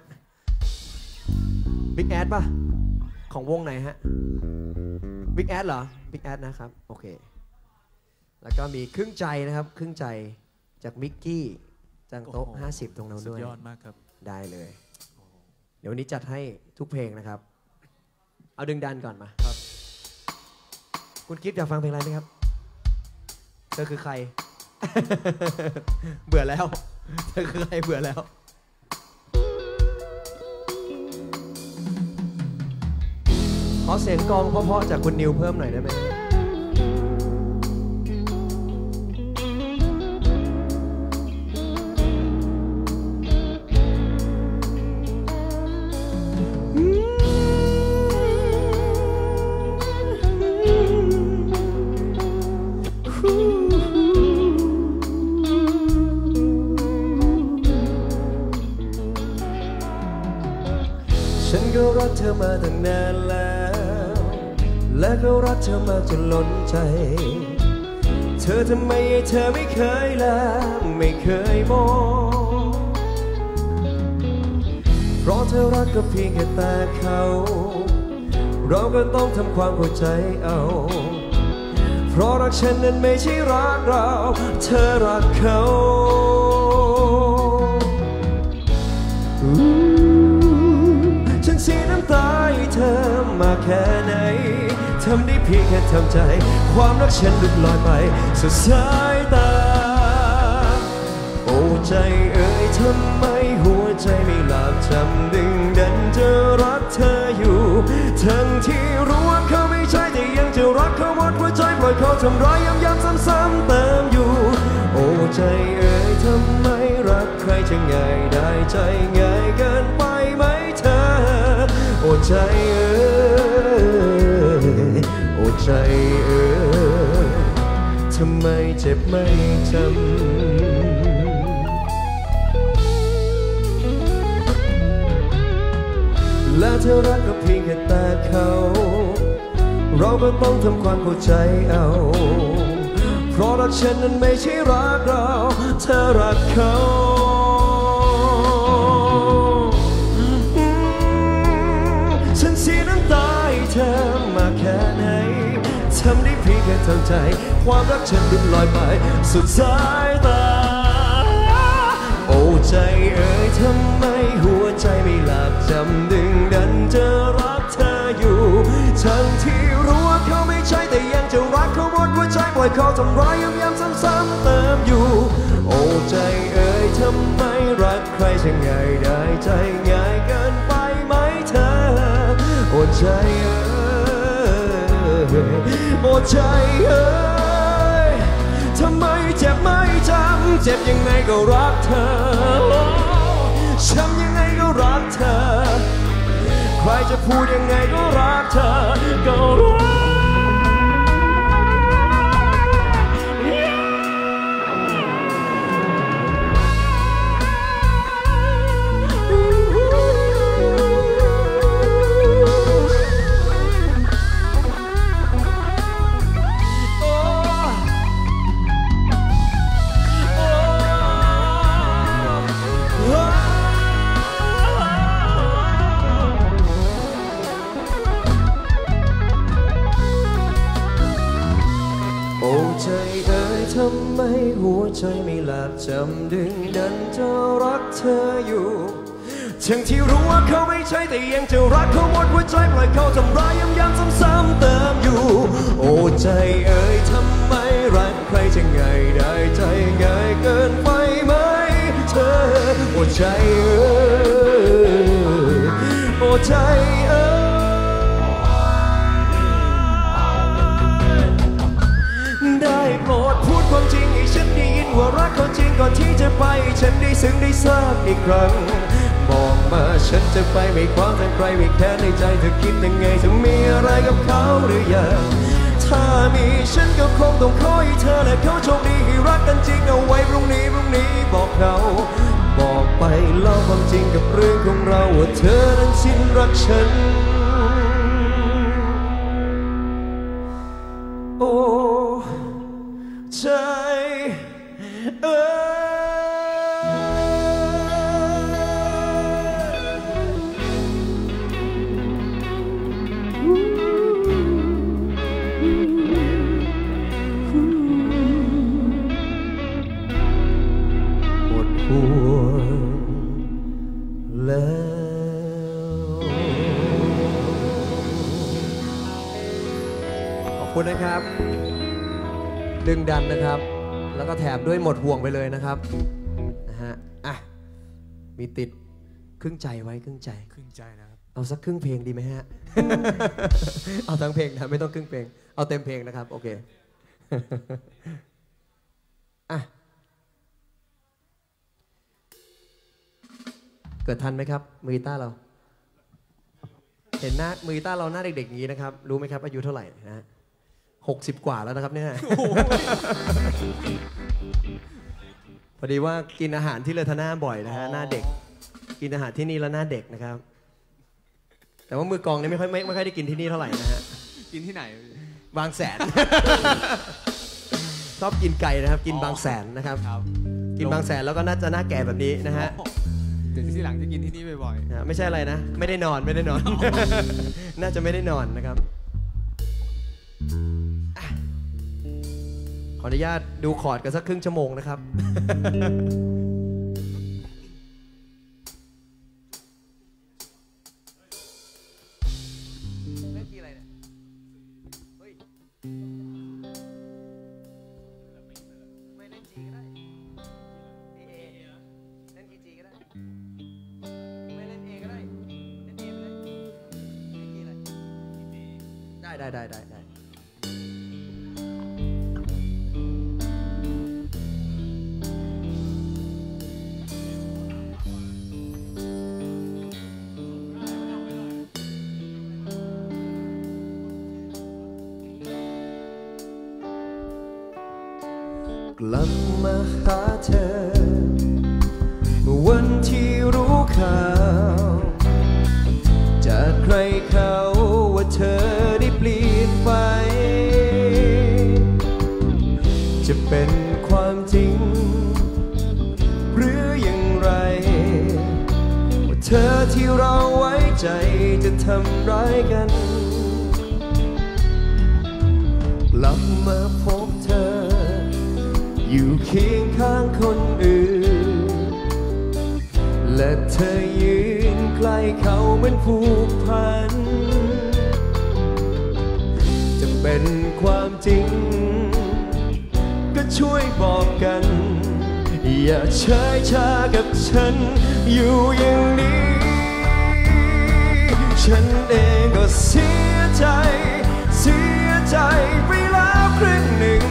Speaker 1: Big Ass ป่ะของวงไหนฮะ Big Ass เหรอ Big Ass นะครับโอเคแล้วก็มีครึ่งใจนะครับครึ่งใจจากมิกกี้จังโต๊ะ50ตรงนั้นด้วย
Speaker 2: สุดยอดมากครับ
Speaker 1: ได้เลยเดี๋ยววันนี้จัดให้ทุกเพลงนะครับเอาดึงดันก่อนมาครับคุณกิฟต์อยากฟังเพลงอะไรไหมครับเธอคือใคร เบื่อแล้วเธอคือใครเบื่อแล้วขอเสียงกลองเพราะๆจากคุณนิวเพิ่มหน่อยได้ไหมฉันก็รักเธอมาตั้งนานแล้วและก็รักเธอมาจนล้นใจเธอทำไมเธอไม่เคยละไม่เคยมองเพราะเธอรักก็เพียงแค่ตาเขาเราก็ต้องทำความเข้าใจเอาเพราะรักฉันนั้นไม่ใช่รักเราเธอรักเขาฉันเสียน้ำตาให้เธอมาแค่ไหนทำได้เพียงแค่ทำใจความรักฉันหลุดลอยไปสุดสายตาโอ้ใจเอ๋ยทำไมหัวใจไม่หลับจำดึงดันจะรักเธออยู่ทั้งที่รู้ว่าเขาไม่ใช่แต่ยังจะรักเขาหมดหัวใจปล่อยเขาทำร้ายย้ำๆซ้ำๆเติมอยู่โอ้ใจเอ๋ยทำไมรักใครจะง่ายได้ใจง่ายเกินไปไหมเธอโอ้ใจเอ๋ยโอ้ใจเอ๋ยทำไมเจ็บไม่จำและเธอรักก็เพียงแค่ตาเขาเราก็ต้องทำความเข้าใจเอาเพราะรักฉันนั้นไม่ใช่รักเราเธอรักเขาฉันเสียน้ำตาให้เธอมาแค่ไหนทำได้เพียงแค่ทำใจความรักฉันหลุดลอยไปสุดสายตาโอ้ใจเอ๋ยทำไมหัวใจไม่หลับจำดึงดันจะรักเธออยู่ทั้งที่รู้ว่าเขาไม่ใช่แต่ยังจะรักเขาหมดหัวใจปล่อยเขาทำร้ายย้ำๆซ้ำๆเติมอยู่โอ้ใจเอ๋ยทำไมรักใครจะง่ายได้ใจง่ายเกินไปไหมเธอโอ้ใจเอ๋ยโอ้ใจเอ๋ยทำไมเจ็บไม่จำเจ็บยังไงก็รักเธอช้ำยังไงก็รักเธอใครจะพูดยังไงก็รักเธอก็รักทำไมหัวใจไม่หลับจำดึงดันจะรักเธออยู่ทั้งที่รู้ว่าเขาไม่ใช่แต่ยังจะรักเขาหมดหัวใจปล่อยเขาทำร้ายย้ำๆซ้ำๆเติมอยู่โอ้ใจเอ๋ยทำไมรักใครจะง่ายได้ใจง่ายเกินไปไหมเธอโอ้ใจเอ๋ยโอ้ใจเอ๋ยได้โปรดพูดความจริงให้ฉันได้ยินว่ารักเขาจริงก่อนที่จะไปฉันได้ซึ้งได้ทราบอีกครั้งบอกมาฉันจะไปไม่คว้าแต่ใครไม่แค่ในใจเธอคิดยังไงจะมีอะไรกับเขาหรือยังถ้ามีฉันก็คงต้องขอให้เธอและเขาโชคดีให้รักกันจริงเอาไว้พรุ่งนี้บอกเขาบอกไปเล่าความจริงกับเรื่องของเราว่าเธอนั้นสิ้นรักฉันใจขอบคุณนะครับดึงดันนะครับแล้วก็แถมด้วยหมดห่วงไปเลยนะครับนะฮะอ่ะมีติดครึ่งใจไว้ครึ่งใจนะครับเอาสักครึ่งเพลงดีไหมฮะ เอาทั้งเพลงนะไม่ต้องครึ่งเพลงเอาเต็มเพลงนะครับโอเค อ่ะเกิดทันไหมครับมือกีตาร์เราเห็นหน้ามือกีตาร์เราหน้าเด็กๆอย่างนี้นะครับรู้ไหมครับอายุเท่าไหร่นะ60 กว่าแล้วนะครับเนี่ย พอดีว่ากินอาหารที่เลอทาน่าบ่อยนะฮะหน้าเด็กกินอาหารที่นี่แล้วหน้าเด็กนะครับแต่ว่ามือกองนี่ไม่ค่อยได้กินที่นี่เท่าไหร่นะฮะ
Speaker 3: กินที่ไหน
Speaker 1: บางแสน ชอบกินไก่นะครับกินบางแสนนะครับกินบางแสนแล้วก็น่าจะหน้าแก่แบบนี้นะฮะ
Speaker 3: เดี๋ยวที่หลังจะกินที่นี่บ่อย
Speaker 1: ๆไม่ใช่อะไรนะไม่ได้นอน น่าจะไม่ได้นอนนะครับขออนุญาตดูคอร์ดกันสักครึ่งชั่วโมงนะครับเล่นกีอะไรเนี่ยเฮ้ยไม่เล่นจีก็ได้เล่นจีก็ได้ไม่เล่นเอก็ได้เล่นเอไปเลยเล่นกีอะไรได้กลับมาหาเธอเมื่อวันที่รู้ข่าวจากใครเขาว่าเธอได้เปลี่ยนไปจะเป็นความจริงหรืออย่างไรว่าเธอที่เราไว้ใจจะทำร้ายกันกลับมาพบเธออยู่เคียงข้างคนอื่นและเธอยืนใกล้เขาเหมือนผูกพันจะเป็นความจริงก็ช่วยบอกกันอย่าเฉยชากับฉันอยู่อย่างนี้ฉันเองก็เสียใจไปแล้วครึ่งหนึ่ง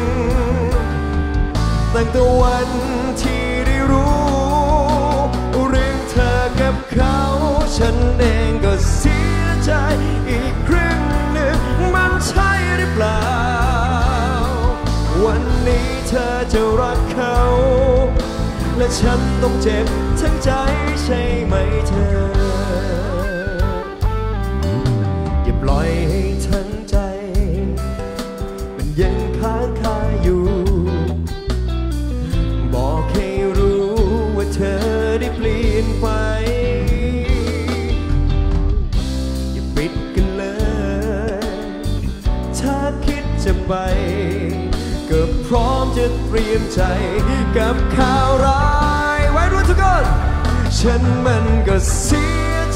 Speaker 1: ตั้งแต่วันที่ได้รู้เรื่องเธอกับเขาฉันเองก็เสียใจอีกครึ่งหนึ่งมันใช่หรือเปล่าวันนี้เธอจะรักเขาและฉันต้องเจ็บทั้งใจใช่ไหมเธออย่าปล่อยให้ทั้งใจมันยังค้างคาอยู่บอกให้รู้ว่าเธอได้เปลี่ยนไปอย่าปิดกันเลยถ้าคิดจะไปก็พร้อมจะเตรียมใจกับข่าวร้ายไว้ด้วยทุกคนฉันมันก็เสียใจ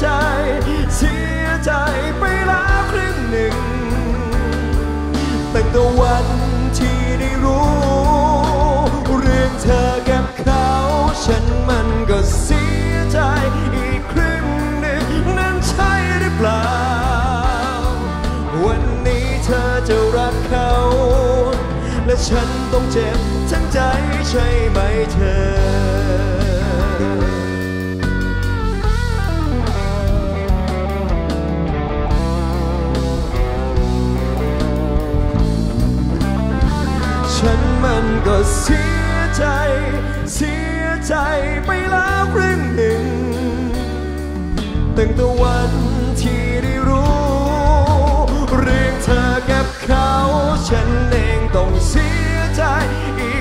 Speaker 1: ไปแล้วครึ่งหนึ่งตั้งแต่วันที่ได้รู้เรื่องเธอกับเขาฉันมันก็เสียใจอีกครึ่งหนึ่งนั้นใช่หรือเปล่าวันนี้เธอจะรักเขาและฉันต้องเจ็บทั้งใจใช่ไหมเธอฉันมันก็เสียใจไปแล้วครึ่งหนึ่งตั้งแต่วันที่ได้รู้เรื่องเธอกับเขาฉันเองต้องเสียใจอีก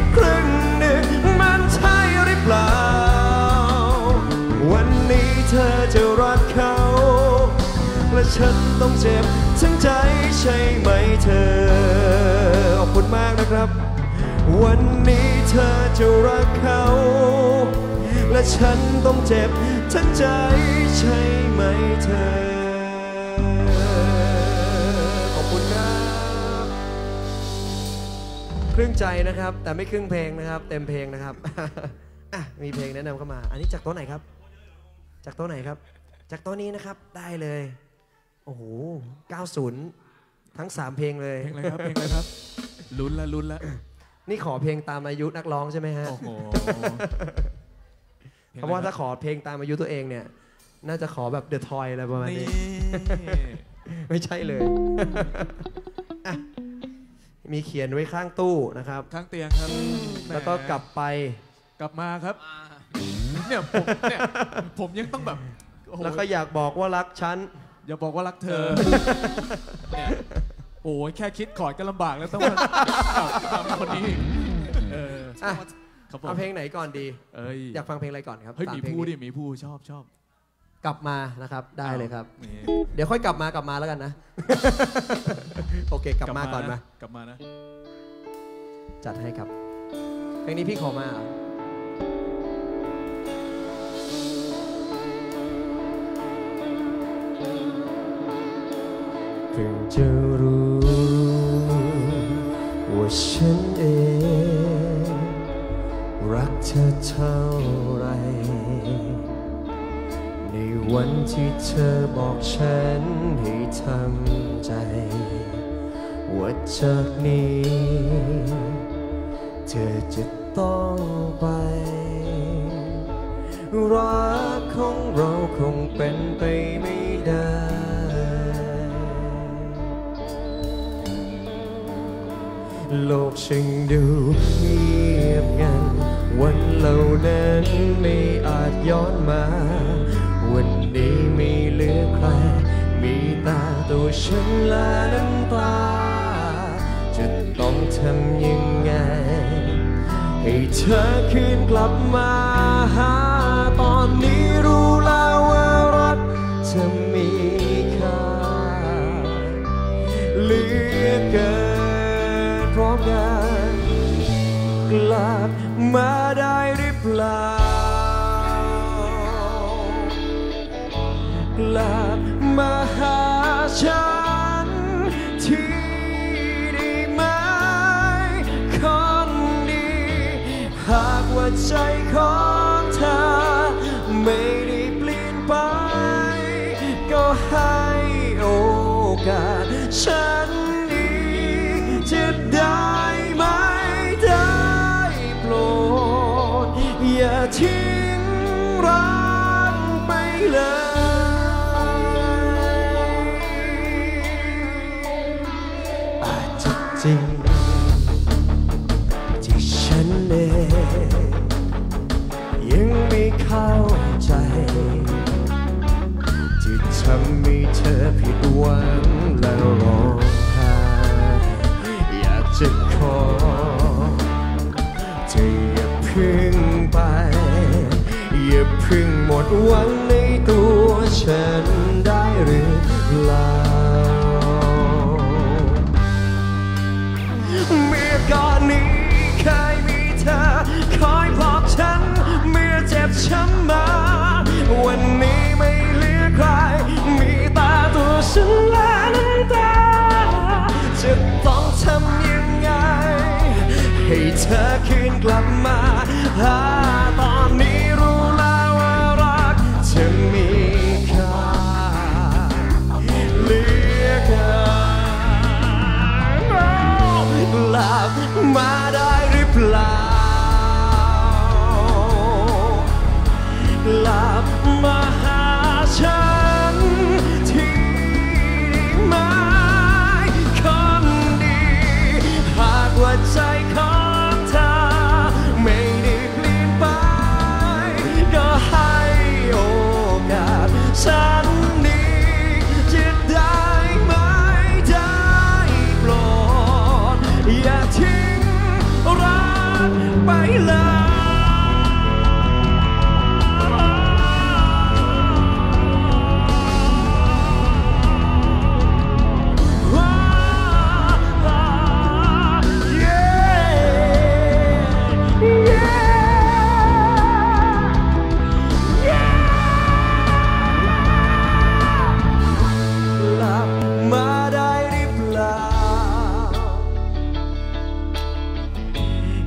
Speaker 1: เจ็บทั้งใจใช่ไหมเธอขอบคุณมากนะครับวันนี้เธอจะรักเขาและฉันต้องเจ็บทั้งใจใช่ไหมเธอขอบคุณครับครึ่งใจนะครับแต่ไม่ครึ่งเพลงนะครับเต็มเพลงนะครับ มีเพลงแนะนำเข้ามาอันนี้จากโต๊ะไหนครับจากโต๊ะไหนครับจากโต๊ะนี้นะครับได้เลยโอ้โห90ทั้ง3เพลงเลย
Speaker 2: เพลงอะไรครับเพลงอะไรครับลุ้นละ
Speaker 1: นี่ขอเพลงตามอายุนักร้องใช่ไหมฮะโอ้โหเพราะว่าถ้าขอเพลงตามอายุตัวเองเนี่ยน่าจะขอแบบ The Toy อะไรประมาณนี้ ไม่ใช่เลย มีเขียนไว้ข้างตู้นะครับ
Speaker 2: ข้างเตียงครับ
Speaker 1: แล้วก็กลับมาครับ
Speaker 2: เนี่ยผมยังต้องแบบ
Speaker 1: แล้วก็อยากบอกว่ารักฉัน
Speaker 2: อย่าบอกว่ารักเธอเนี่ยโอ้ยแค่คิดคอร์ดก็ลำบากแล้วต้องมาทำคนนี้
Speaker 1: เอาเพลงไหนก่อนดีอยากฟังเพลงอะไรก่อนครับ
Speaker 2: เฮ้ยมีผู้ชอบ
Speaker 1: กลับมานะครับได้เลยครับเดี๋ยวค่อยกลับมาแล้วกันนะโอเคกลับมาก่อนมาก
Speaker 2: ลับมานะ
Speaker 1: จัดให้ครับเพลงนี้พี่ขอมาเพิ่งจะรู้ว่าฉันเองรักเธอเท่าไรในวันที่เธอบอกฉันให้ทำใจว่าจากนี้เธอจะต้องไปรักของเราคงเป็นไปไม่ได้โลกช่างดูเงียบงันวันเหล่านั้นไม่อาจย้อนมาวันนี้ไม่เหลือใครมีตาตัวฉันและน้ำตาจะต้องทำยังไงให้เธอคืนกลับมาหาตอนนี้รู้แล้วว่ารักจะมีค่าเหลือเกินพร้อมกันกลับมาได้หรือเปล่ากลับมาหาฉันทีได้ไหมคนดีหากว่าใจของเธอไม่ได้เปลี่ยนไปก็ให้โอกาสฉันจะได้ไหมได้โปรดอย่าทิ้งรักไปเลยอาจจะจริงที่ฉันเองยังไม่เข้าใจที่ทำให้เธอผิดหวังและร้องจะขอเธออย่าพึ่งไปอย่าพึ่งหมดหวังในตัวฉันได้หรือเปล่าเมื่อก่อนนี้เคยมีเธอคอยปลอบฉันเมื่อเจ็บช้ำมาวันนี้ไม่เหลือใครมีตาตัวฉันและน้ำตาจะต้องทำให้เธอคืนกลับมาตอนนี้รู้แล้วว่ารักจะมีค่าเหลือเกินกลับมาได้หรือเปล่ากลับมาหาฉันทีได้ไหมคนดีหากว่าใจฉันนี้จะได้ไหมได้โปรดอย่าทิ้งรักไปเลย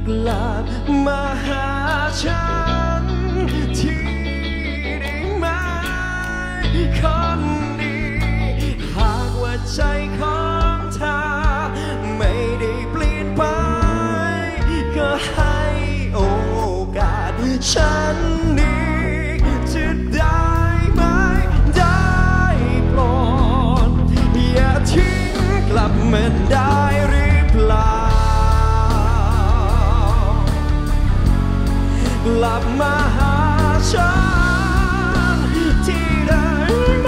Speaker 1: กลับมาหาฉันทีได้ไหมคนดีหากว่าใจของเธอไม่ได้เปลี่ยนไปก็ให้โอกาสฉันนี้จะได้ไหมได้โปรดอย่าทิ้งกลับมาได้หรือเปล่ากลับมาหาฉันที่ได้ไหม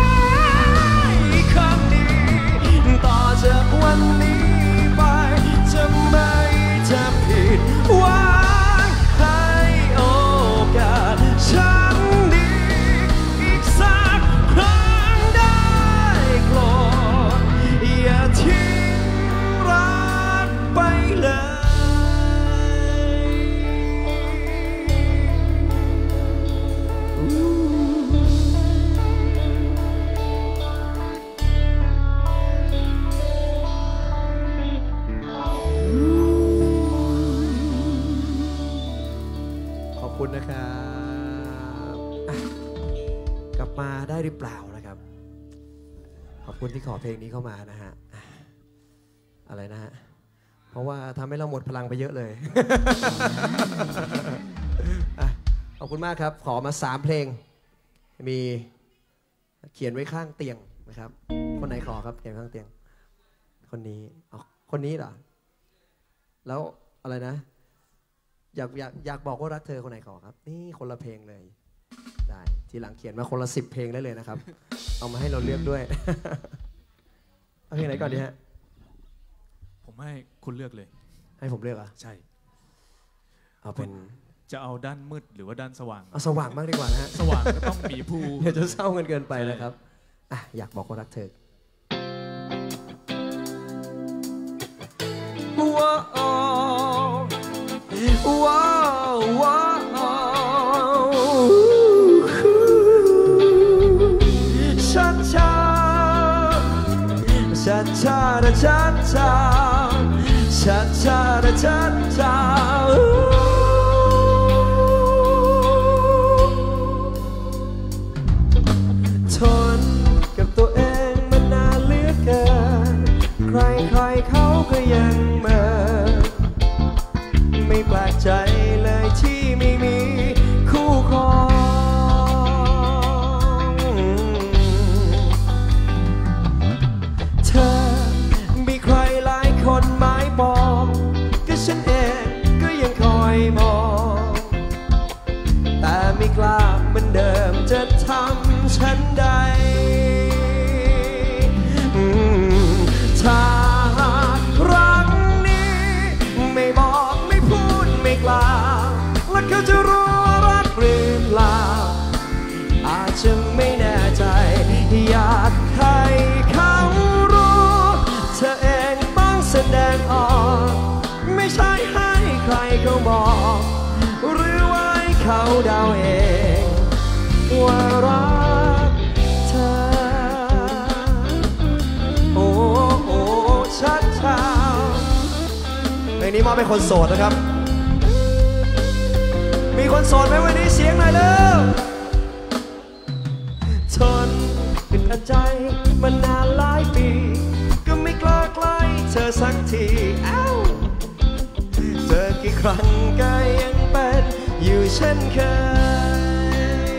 Speaker 1: คนดีต่อจากวันนี้ไปจะไม่จะผิดหวังให้โอกาสฉันดีอีกสักครั้งได้โปรดอย่าทิ้งรักไปเลยขอบคุณนะครับกลับมาได้หรือเปล่านะครับขอบคุณที่ขอเพลงนี้เข้ามานะฮะอะไรนะฮะเพราะว่าทำให้เราหมดพลังไปเยอะเลย ขอบคุณมากครับขอมา3เพลงมีเขียนไว้ข้างเตียงนะครับคนไหนขอครับเขียนข้างเตียงคนนี้คนนี้เหรอแล้วอะไรนะอยากบอกว่ารักเธอคนไหนขอครับนี่คนละเพลงเลยได้ทีหลังเขียนมาคนละ10 เพลงได้เลยนะครับ เอามาให้เราเลือกด้วย เอาเพลงไหนก่อนดีฮะ
Speaker 2: ผมให้คุณเลือกเลย
Speaker 1: ให้ผมเลือกอ่ะ
Speaker 2: ใช่
Speaker 1: เอาเป็น
Speaker 2: จะเอาด้านมืดหรือว่าด้านสว่าง
Speaker 1: เอาสว่างมากดีกว่านะฮะ
Speaker 2: สว่างก็ต้องมีผู้
Speaker 1: เดี๋ยวจะเศร้าเกินไปนะครับอยากบอกว่ารักเธอว้าวว้าวว้าวชัดชาชัดชาชัดชาชัดชาชัดชาทนกับตัวเองมานานเหลือเกินใครเขาก็ยังมาไม่แปลกใจเลยที่ไม่มีคู่ครองเธอมีใครหลายคนหมายปองก็ฉันเองก็ยังคอยมองแต่ไม่กล้าเหมือนเดิมจะทำฉันได้ถ้ารักนี้ไม่บอกไม่พูดไม่กล่าวแล้วเขาจะรู้รักหรือเปล่าอาจจะไม่แน่ใจอยากให้เขารู้เธอเองต้องแสดงออกไม่ใช่ให้ใครเขาบอกหรือว่าเขาเดาเองว่ารักเธอโอ้ชัดชาเพลงนี้มอบให้คนโสดนะครับมีคนโสดไหมวันนี้เสียงหน่อยเร็วทนอึดอัดใจมานานหลายปีก็ไม่กล้าใกล้เธอสักทีเจอกี่ครั้งก็ยังเป็นอยู่เช่นเคย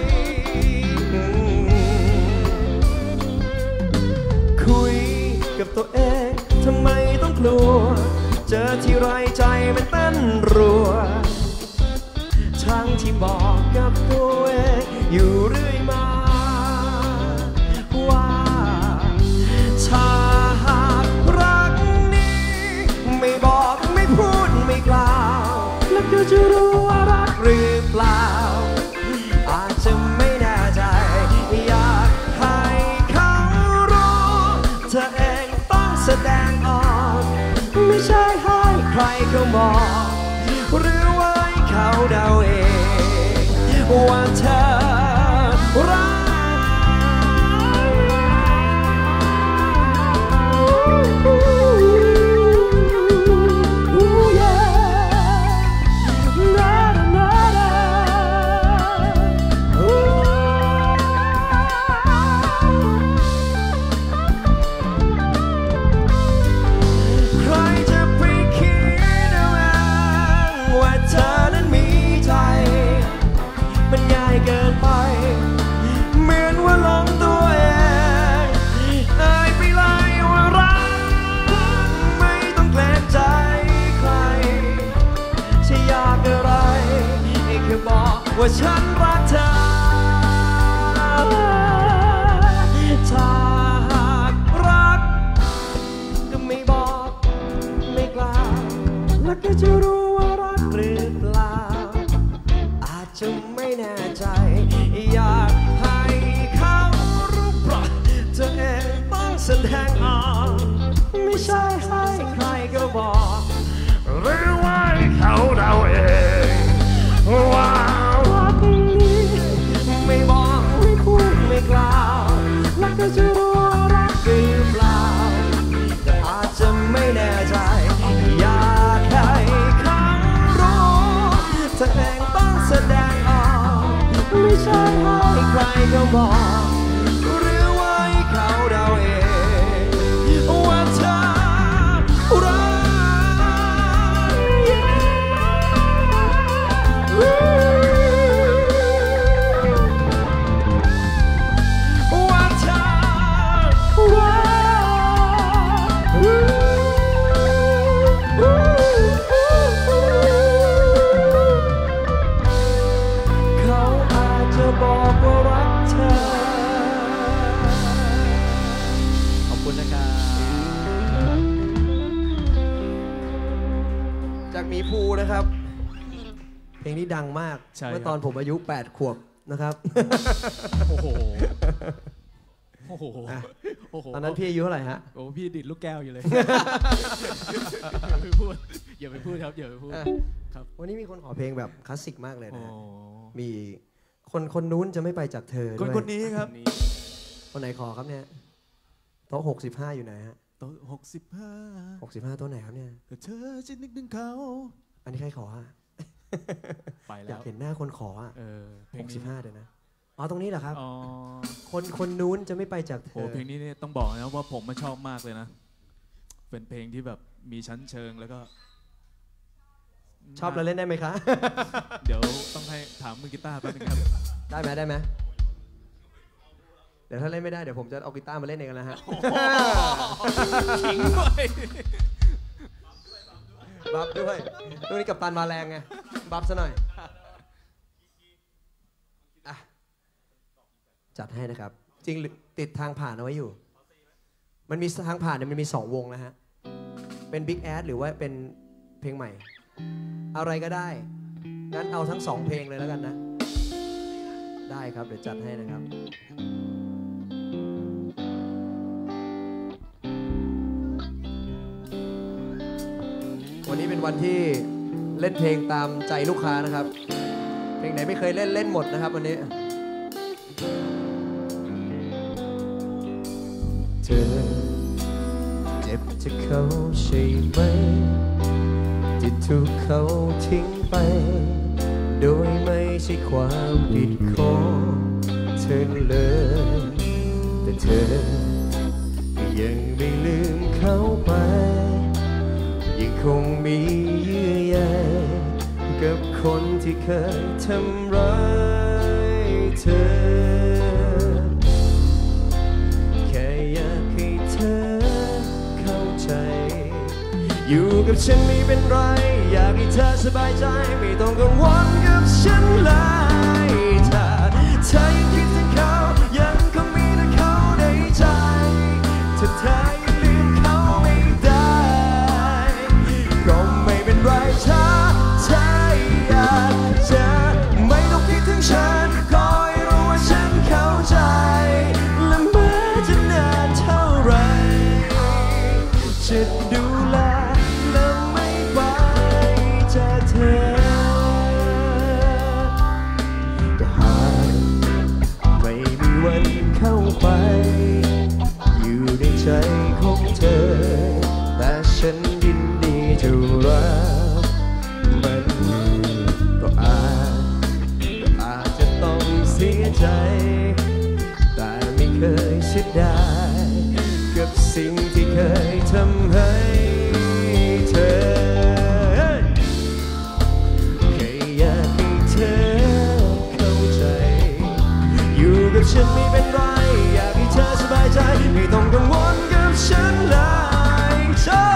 Speaker 1: คุยกับตัวเองทำไมต้องกลัวเจอที่ไรใจมันเต้นรัวทั้งที่บอกกับตัวเองอยู่เรื่อยมาว่าถ้าหากรักนี้ไม่บอกไม่พูดไม่กล่าวแล้วก็จะรู้ว่ารักหรือเปล่าอาจจะไม่แน่ใจอยากให้เขารู้เธอเองต้องแสดงออกไม่ใช่ให้ใครเขาบอกหรือว่าเขาเดาเองว่าเธอรักว่าฉันรักเธอถ้าหากรักก็ไม่บอกไม่กล่าวแล้วก็จะรู้ว่ารักหรือเปล่าอาจจะไม่แน่ใจอยากให้เขารู้เพราะเธอเองต้องแสดงออกไม่ใช่ให้ใครก็บอกหรือว่าเขาเดาเองว่ารักนี้ไม่บอกไม่พูดไม่กล่าวแล้วก็จะรู้ว่ารักหรือเปล่าแต่อาจจะไม่แน่ใจอยากให้เขารู้เธอเองต้องแสดงออกไม่ใช่ให้ใครก็บอกหรือว่าเขาเดาเองว่าเธอรักจากหมีภูนะครับเพลงนี้ดังมากเมื่อตอนผมอายุ8 ขวบนะครับ
Speaker 2: โอ้โหโอ้โหโอ้โห
Speaker 1: ตอนนั้นพี่อายุเท่าไหร่ฮะ
Speaker 2: โอ้พี่ดิดลูกแก้วอยู่เลย อย่าไปพูดอย่าไปพูดครับอย่าไปพูดครับ
Speaker 1: วันนี้มีคนขอเพลงแบบคลาสสิกมากเลยนะมีคนนู้นจะไม่ไปจากเธอด้วย
Speaker 2: คนนี้ครับ
Speaker 1: คนไหนขอครับเนี่ยโต๊ะ65อยู่ไหนฮะ
Speaker 2: โต๊ะ
Speaker 1: 65โต๊ะไหนครับเนี่ย
Speaker 2: เธอจะนึกถึงเขา
Speaker 1: อันนี้ใครขอฮะ
Speaker 2: ไปแล้ว
Speaker 1: อยากเห็นหน้าคนขออ่ะ65เดี๋ยวนะอ๋อตรงนี้เหรอครับคนนู้นจะไม่ไปจากเธอ
Speaker 2: โอ้เพลงนี้เนี่ยต้องบอกนะว่าผมมาชอบมากเลยนะเป็นเพลงที่แบบมีชั้นเชิงแล้วก็
Speaker 1: ชอบแล้วเล่นได้ไหมคะ
Speaker 2: เดี๋ยวต้องให้ถามมือกีตาร์แป๊บนึงครับ
Speaker 1: ได้ไหมเดี๋ยวถ้าเล่นไม่ได้เดี๋ยวผมจะเอากีตาร์มาเล่นเองนะฮะ
Speaker 2: ทิ้งด้วย
Speaker 1: บัฟด้วยตรงนี้กับตันมาแรงไงบัฟซะหน่อยจัดให้นะครับจริงติดทางผ่านเอาไว้อยู่มันมีทางผ่านเนี่ยมันมี2 วงนะฮะเป็น Big Ass หรือว่าเป็นเพลงใหม่อะไรก็ได้งั้นเอาทั้ง2 เพลงเลยแล้วกันนะได้ครับเดี๋ยวจัดให้นะครับวันนี้เป็นวันที่เล่นเพลงตามใจลูกค้านะครับเพลงไหนไม่เคยเล่นหมดนะครับวันนี้เธอเจ็บจากเขาใช่ไหมที่ถูกเขาทิ้งไปโดยไม่ใช่ความผิดของเธอเลยแต่เธอยังไม่ลืมเขาไปยังคงมีเยื่อใยกับคนที่เคยทำร้ายเธอแค่อยากให้เธอเข้าใจอยู่กับฉันไม่เป็นไรอยากให้เธอสบายใจไม่ต้องกังวลกับฉันเลยถ้าเธอยังคิดถึงเขายังคงมีแต่เขาในใจถ้าเธอยังลืมเขาไม่ได้ก็ไม่เป็นไรถ้าเธออยากจะไม่ต้องคิดถึงฉันขอให้รู้ว่าฉันเข้าใจและแม้จะนานเท่าไรจะดูแลและไม่ไปจากเธอแต่หากไม่มีวันเข้าไปอยู่ในใจของเธอแต่ฉันยินดีจะรักมันก็อาจจะต้องเสียใจแต่ไม่เคยเสียดายกับสิ่งที่เคยทำให้เธอแค่อยากให้เธอเข้าใจอยู่กับฉันไม่เป็นไรอยากให้เธอสบายใจไม่ต้องกังวลกับฉันเลยเธอ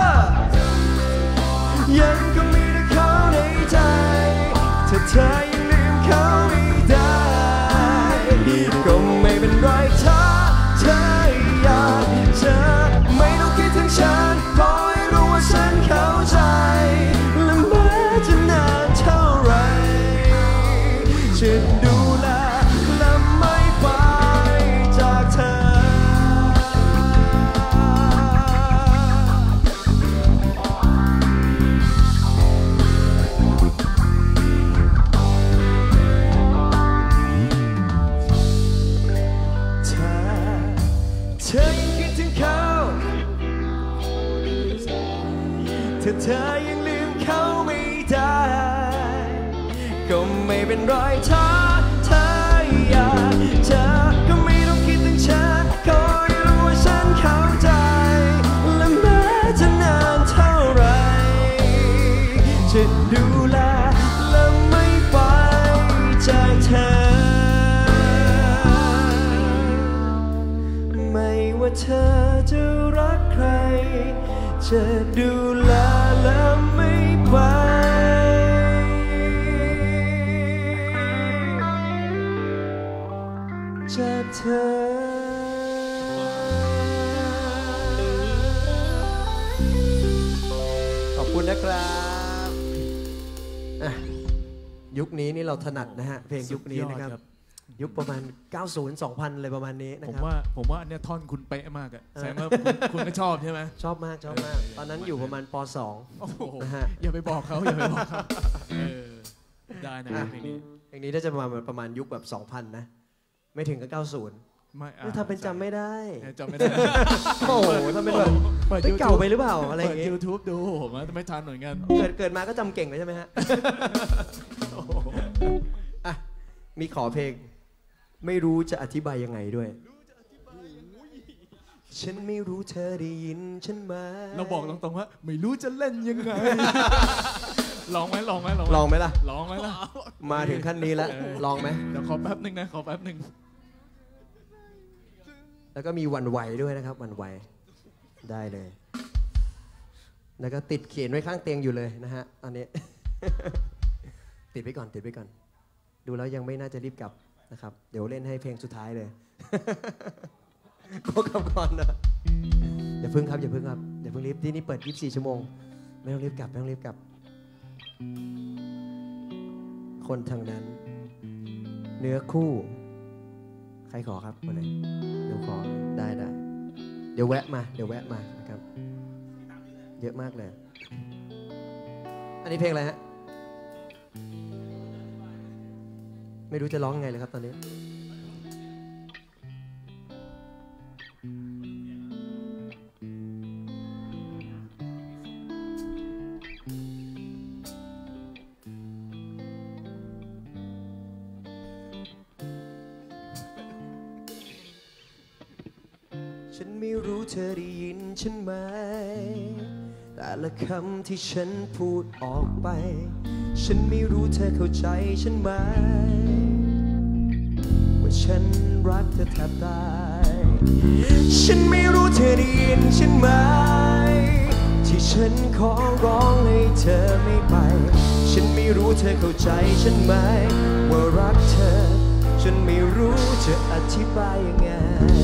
Speaker 1: ยังคงมีแต่เขาในใจถ้าเธอยังลืมเขาธอยังลืมเขาไม่ได้ก็ไม่เป็นไรถ้าเธออยากเจอก็ไม่ต้องคิดถึงฉันขอได้รู้ว่าฉันเข้าใจและแม้จะนานเท่าไรจะดูแลและไม่ไปจากเธอไม่ว่าเธอจะรักใครจะดูแลและไม่ไปจากเธอขอบคุณนะครับยุคนี้นี่เราถนัดนะฮะเพลงยุคนี้นะครับยุคประมาณ 90 2000อะไรประมาณนี้นะ
Speaker 2: ผม
Speaker 1: ครับ
Speaker 2: ว่าเนี่ยท่อนคุณเป๊ะมากอะแสดงว่าคุณก็ชอบใช่ไหม
Speaker 1: ชอบมากตอนนั้นอยู่ประมาณป
Speaker 2: โอ้โห
Speaker 1: .2 นะฮะ
Speaker 2: อย่าไปบอกเขาอย่าไปบอกเขาได้นะเพลงนี้
Speaker 1: เพลงนี้น่าจะประมาณยุคแบบ 2000 นะไม่ถึงกับ90
Speaker 2: ไม่
Speaker 1: ถ้าเป็นจำไม่ได้
Speaker 2: จำไม่ได้
Speaker 1: โอ้โหถ้าเป็นแบบเก่าไปหรือเปล่าอะไรอย่าง
Speaker 2: เปิด
Speaker 1: เงี้ย
Speaker 2: YouTube ดูผมไม่ทันเหมือนกัน
Speaker 1: เกิดมาก็จำเก่งเลยใช่ไหมฮะมีขอเพลงไม่รู้จะอธิบายยังไงด้วยฉันไม่รู้เธอได้ยินฉันไหม
Speaker 2: เราบอกตรงๆว่าไม่รู้จะเล่นยังไงลองไหมล่ะ
Speaker 1: ลองไหมล่ะมาถึงขั้นนี้แล้วลองไหม
Speaker 2: เดี๋ยวขอแป๊บนึง
Speaker 1: แล้วก็มีวันไหวด้วยนะครับวันไหวได้เลยแล้วก็ติดเขียนไว้ข้างเตียงอยู่เลยนะฮะตอนนี้ ติดไว้ก่อนดูแล้วยังไม่น่าจะรีบกลับนะครับเดี๋ยวเล่นให้เพลงสุดท้ายเลย ก็กลับก่อนนะอย่าเพิ่งรีบที่นี่เปิด24 ชั่วโมงไม่ต้องรีบกลับคนทางนั้นเนื้อคู่ใครขอครับคนไหนเดี๋ยวขอได้เดี๋ยวแวะมานะครับเยอะมากเลยอันนี้เพลงอะไรฮะไม่รู้จะร้องไงเลยครับตอนนี้ฉันไม่รู้เธอได้ยินฉันไหมแต่ละคำที่ฉันพูดออกไปฉันไม่รู้เธอเข้าใจฉันไหมว่าฉันรักเธอแทบตายฉันไม่รู้เธอได้ยินฉันไหมที่ฉันขอร้องให้เธอไม่ไปฉันไม่รู้เธอเข้าใจฉันไหมว่ารักเธอฉันไม่รู้จะอธิบายยังไง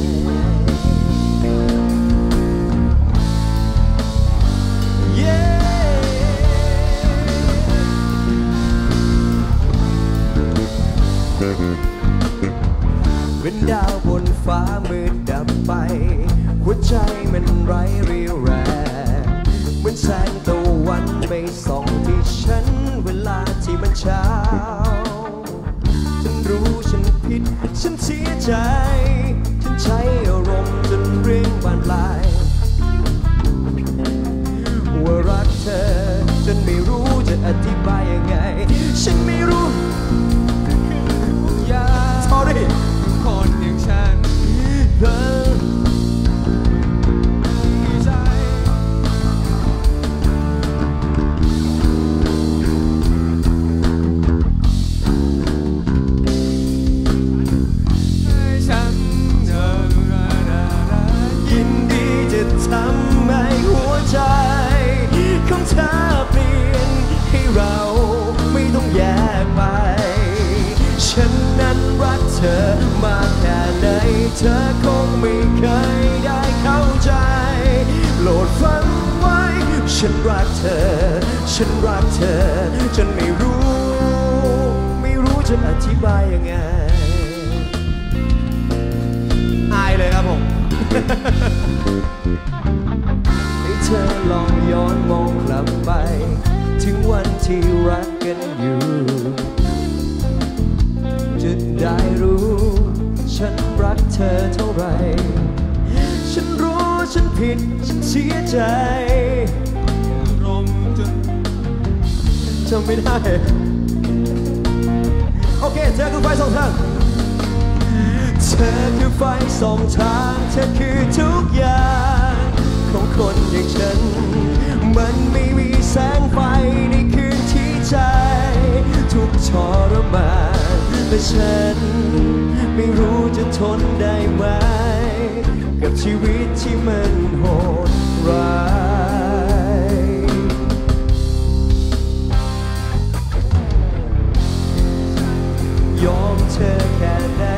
Speaker 1: เป็นดาวบนฟ้ามืดดับไปหัวใจมันไร้เรี่ยวแรงเหมือนแสงตะวันไม่ส่องที่ฉันเวลาที่มันเช้าฉันรู้ฉันผิดฉันเสียใจฉันใช้อารมณ์จนเรื่องบานปลายว่ารักเธอจนไม่รู้จะอธิบายยังไงฉันไม่รู้อย่า sorry
Speaker 3: คนอย่างฉันใจให้ฉัน
Speaker 1: ยินดีจะทำให้หัวใจของเธอเปลี่ยนให้เราไม่ต้องแยกไปฉันนั้นรักเธอมากแค่ไหนเธอคงไม่เคยได้เข้าใจโปรดฟังไว้ฉันรักเธอจนไม่รู้จะอธิบายยังไงอายเลยครับผม ให้เธอลองย้อนมองกลับไปถึงวันที่รักกันอยู่จะได้รู้ฉันรักเธอเท่าไรฉันรู้ฉันผิดฉันเสียใจ
Speaker 3: รมจน
Speaker 1: ำไม่ได้โอเคเธอคือไฟสองทางเธอคือไฟสองทางเธอคือทุกอย่างของคนอย่างฉันมันไม่มีแสงไฟในคืนที่ใจทุกทรมานและฉันไม่รู้จะทนได้ไหมกับชีวิตที่มันโหดร้ายยอมเธอแค่ไหน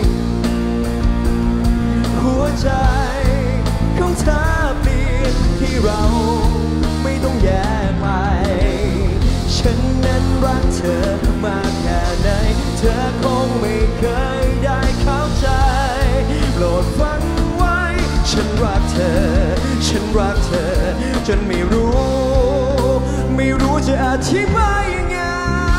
Speaker 1: หัวใจของเธอเปลี่ยนที่เราไม่ต้องแยกไปฉันนั้นรักเธอมากแค่ไหนเธอคงไม่เคยได้เข้าใจโปรดฟังไว้ฉันรักเธอฉันรักเธอจนไม่รู้จะอธิบายยังไง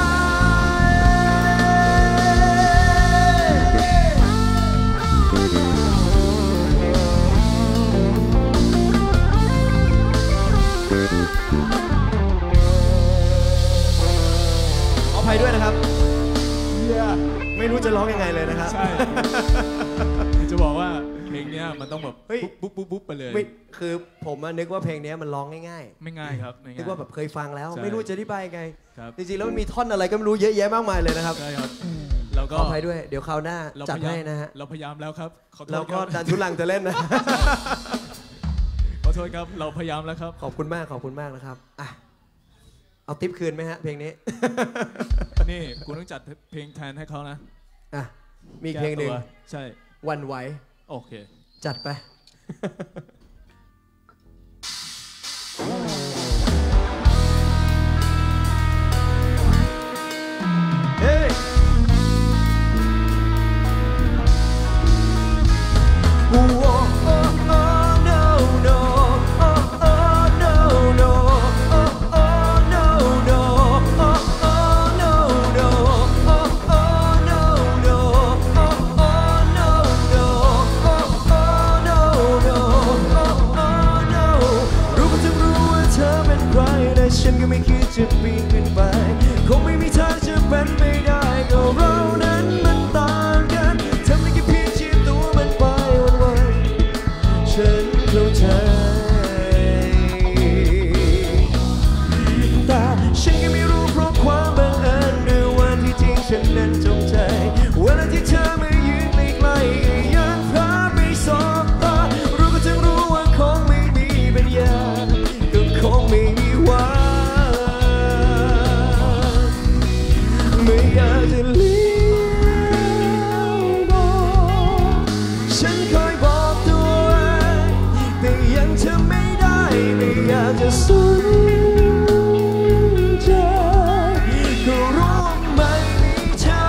Speaker 1: ขออภัยด้วยนะครับไม่รู้จะร้องยังไงเลยนะครับ
Speaker 2: ใช่ จะบอกว่าเพลงนี้มันต้องแบบบุ๊บไปเลย
Speaker 1: คือผมนึกว่าเพลงนี้มันร้องง่ายๆ
Speaker 2: ไม่ง่ายครับ
Speaker 1: นึกว่าแบบเคยฟังแล้วไม่รู้จะอธิบายยังไงจริงๆแล้วมันมีท่อนอะไรก็ไม่รู้เยอะแยะมากมายเลยนะครับ
Speaker 2: ใช่ครับเราก็
Speaker 1: ขออภัยด้วยเดี๋ยวคราวหน้าจัดให้นะฮะ
Speaker 2: เราพยายามแล้วครับ
Speaker 1: เราก็ดันทุลังจะเล่นนะ
Speaker 2: ขอโทษครับเราพยายามแล้วครับ
Speaker 1: ขอบคุณมากนะครับเอาทิปคืนไหมฮะเพลงนี้
Speaker 2: นี่กูต้องจัดเพลงแทนให้เขานะ
Speaker 1: มีเพลงหนึ่ง
Speaker 2: ใช่
Speaker 1: วันไหว
Speaker 2: โอเค
Speaker 1: จัดไปเฮ้ยฉันก็ไม่คิดจะปีนขึ้นไปคงไม่มีทางจะเป็นไปได้ก็เรานั้นมันต่างกันทำได้แค่เพียงชีวิตตัวมันไปวันๆฉันเข้าใจแต่ฉันก็ไม่รู้เพราะความบังเอิญหรือวันที่จริงฉันนั้นจงใจเวลาที่เธอมายืนใกล้ๆยังพาไปสบตารู้ก็จะรู้ว่าคงไม่มีปัญญาก็คงไม่มีวันไม่อยากจะเลี้ยวบอกฉันคอยบอกตัวแต่ยังทำไม่ได้ไม่อยากจะสนใจก็รู้ไม่มีเธอ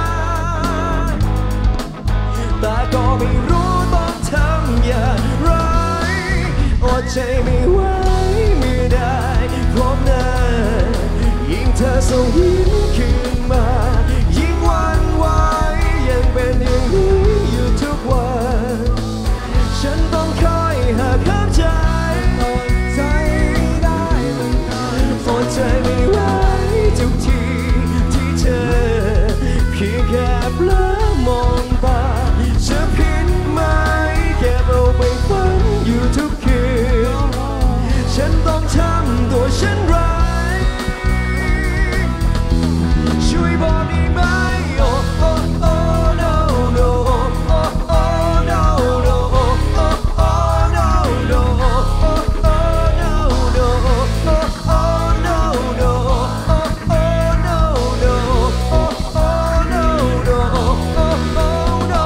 Speaker 1: แต่ก็ไม่รู้ต้องทำอย่างไรอดใจไม่ไหวไม่ได้พร้อมหน้ายิ่งเธอส่งยิ้มขึ้นมายิ่งหวั่นไหวยังเป็นอย่างนี้อยู่ทุกวันฉันต้องคอยหาข้ามใจอดใจได้อดใจไม่ไหวทุกทีที่เธอเพียงแค่เผลอมองตาจะผิดไหมแค่เอาไปฝันอยู่ทุกคืนฉันต้องทำตัวฉันไรช่วยบอกได้ไหม oh oh oh no no oh oh no no oh oh no no oh oh no no oh oh no no oh oh no no oh oh no no oh oh no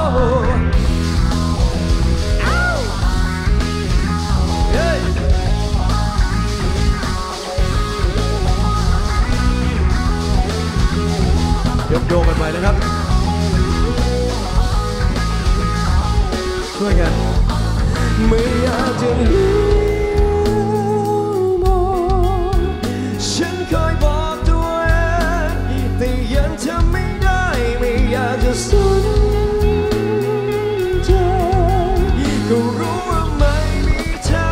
Speaker 1: เฮ้ยโยงกันไปนะครับช่วยกันไม่อยากจะเลี้ยวมองฉันคอยบอกตัวเองแต่ยังทำไม่ได้ไม่อยากจะสนใจก็รู้ว่าไม่มี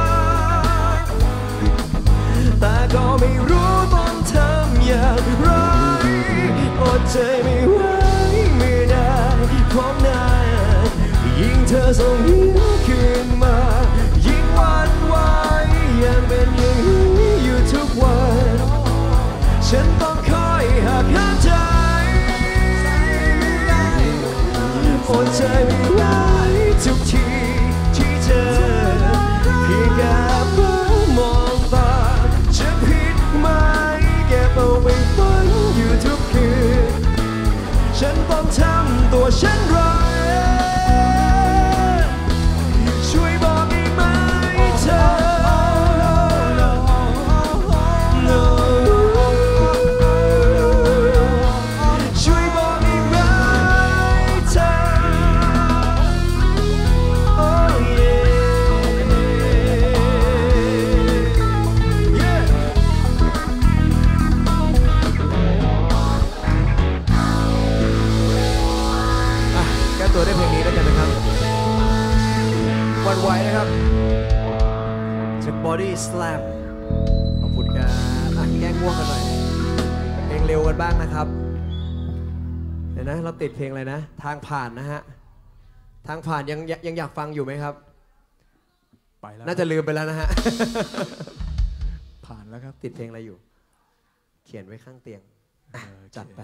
Speaker 1: ทางแต่ก็ไม่รู้ต้องทำอย่างไรใจไม่ไหวไม่ได้พบหน้ายิ่งเธอส่งยิ้มขึ้นมายิ่งหวั่นไหวยังเป็นอย่างนี้อยู่ทุกวันฉันต้องคอยหักห้ามใจอดใจไม่ไหวทุกทีที่เธอเพียงแค่เพิ่งมองตาจะผิดไหมแกเอาไปฝันอยู่ทุกคืนฉันต้องทำตัวฉันไรช่วยบอกได้ไหมเธอช่วยบอกได้ไหมเธอ Oh yeah yeah แก้ตัวได้เพลงนี้แล้วกันนะครับวันไหวนะครับจาก Body Slam ขอบคุณครับแก้ง่วงกันหน่อยเพลงเร็วกันบ้างนะครับเดี๋ยวนะเราติดเพลงอะไรนะทางผ่านนะฮะทางผ่านยังอยากฟังอยู่ไหมครับ
Speaker 2: ไปแล้ว
Speaker 1: น่าจะลืมไปแล้วนะฮะ
Speaker 2: ผ่านแล้วครับ
Speaker 1: ติดเพลงอะไรอยู่ เขียนไว้ข้างเตียงจัดไป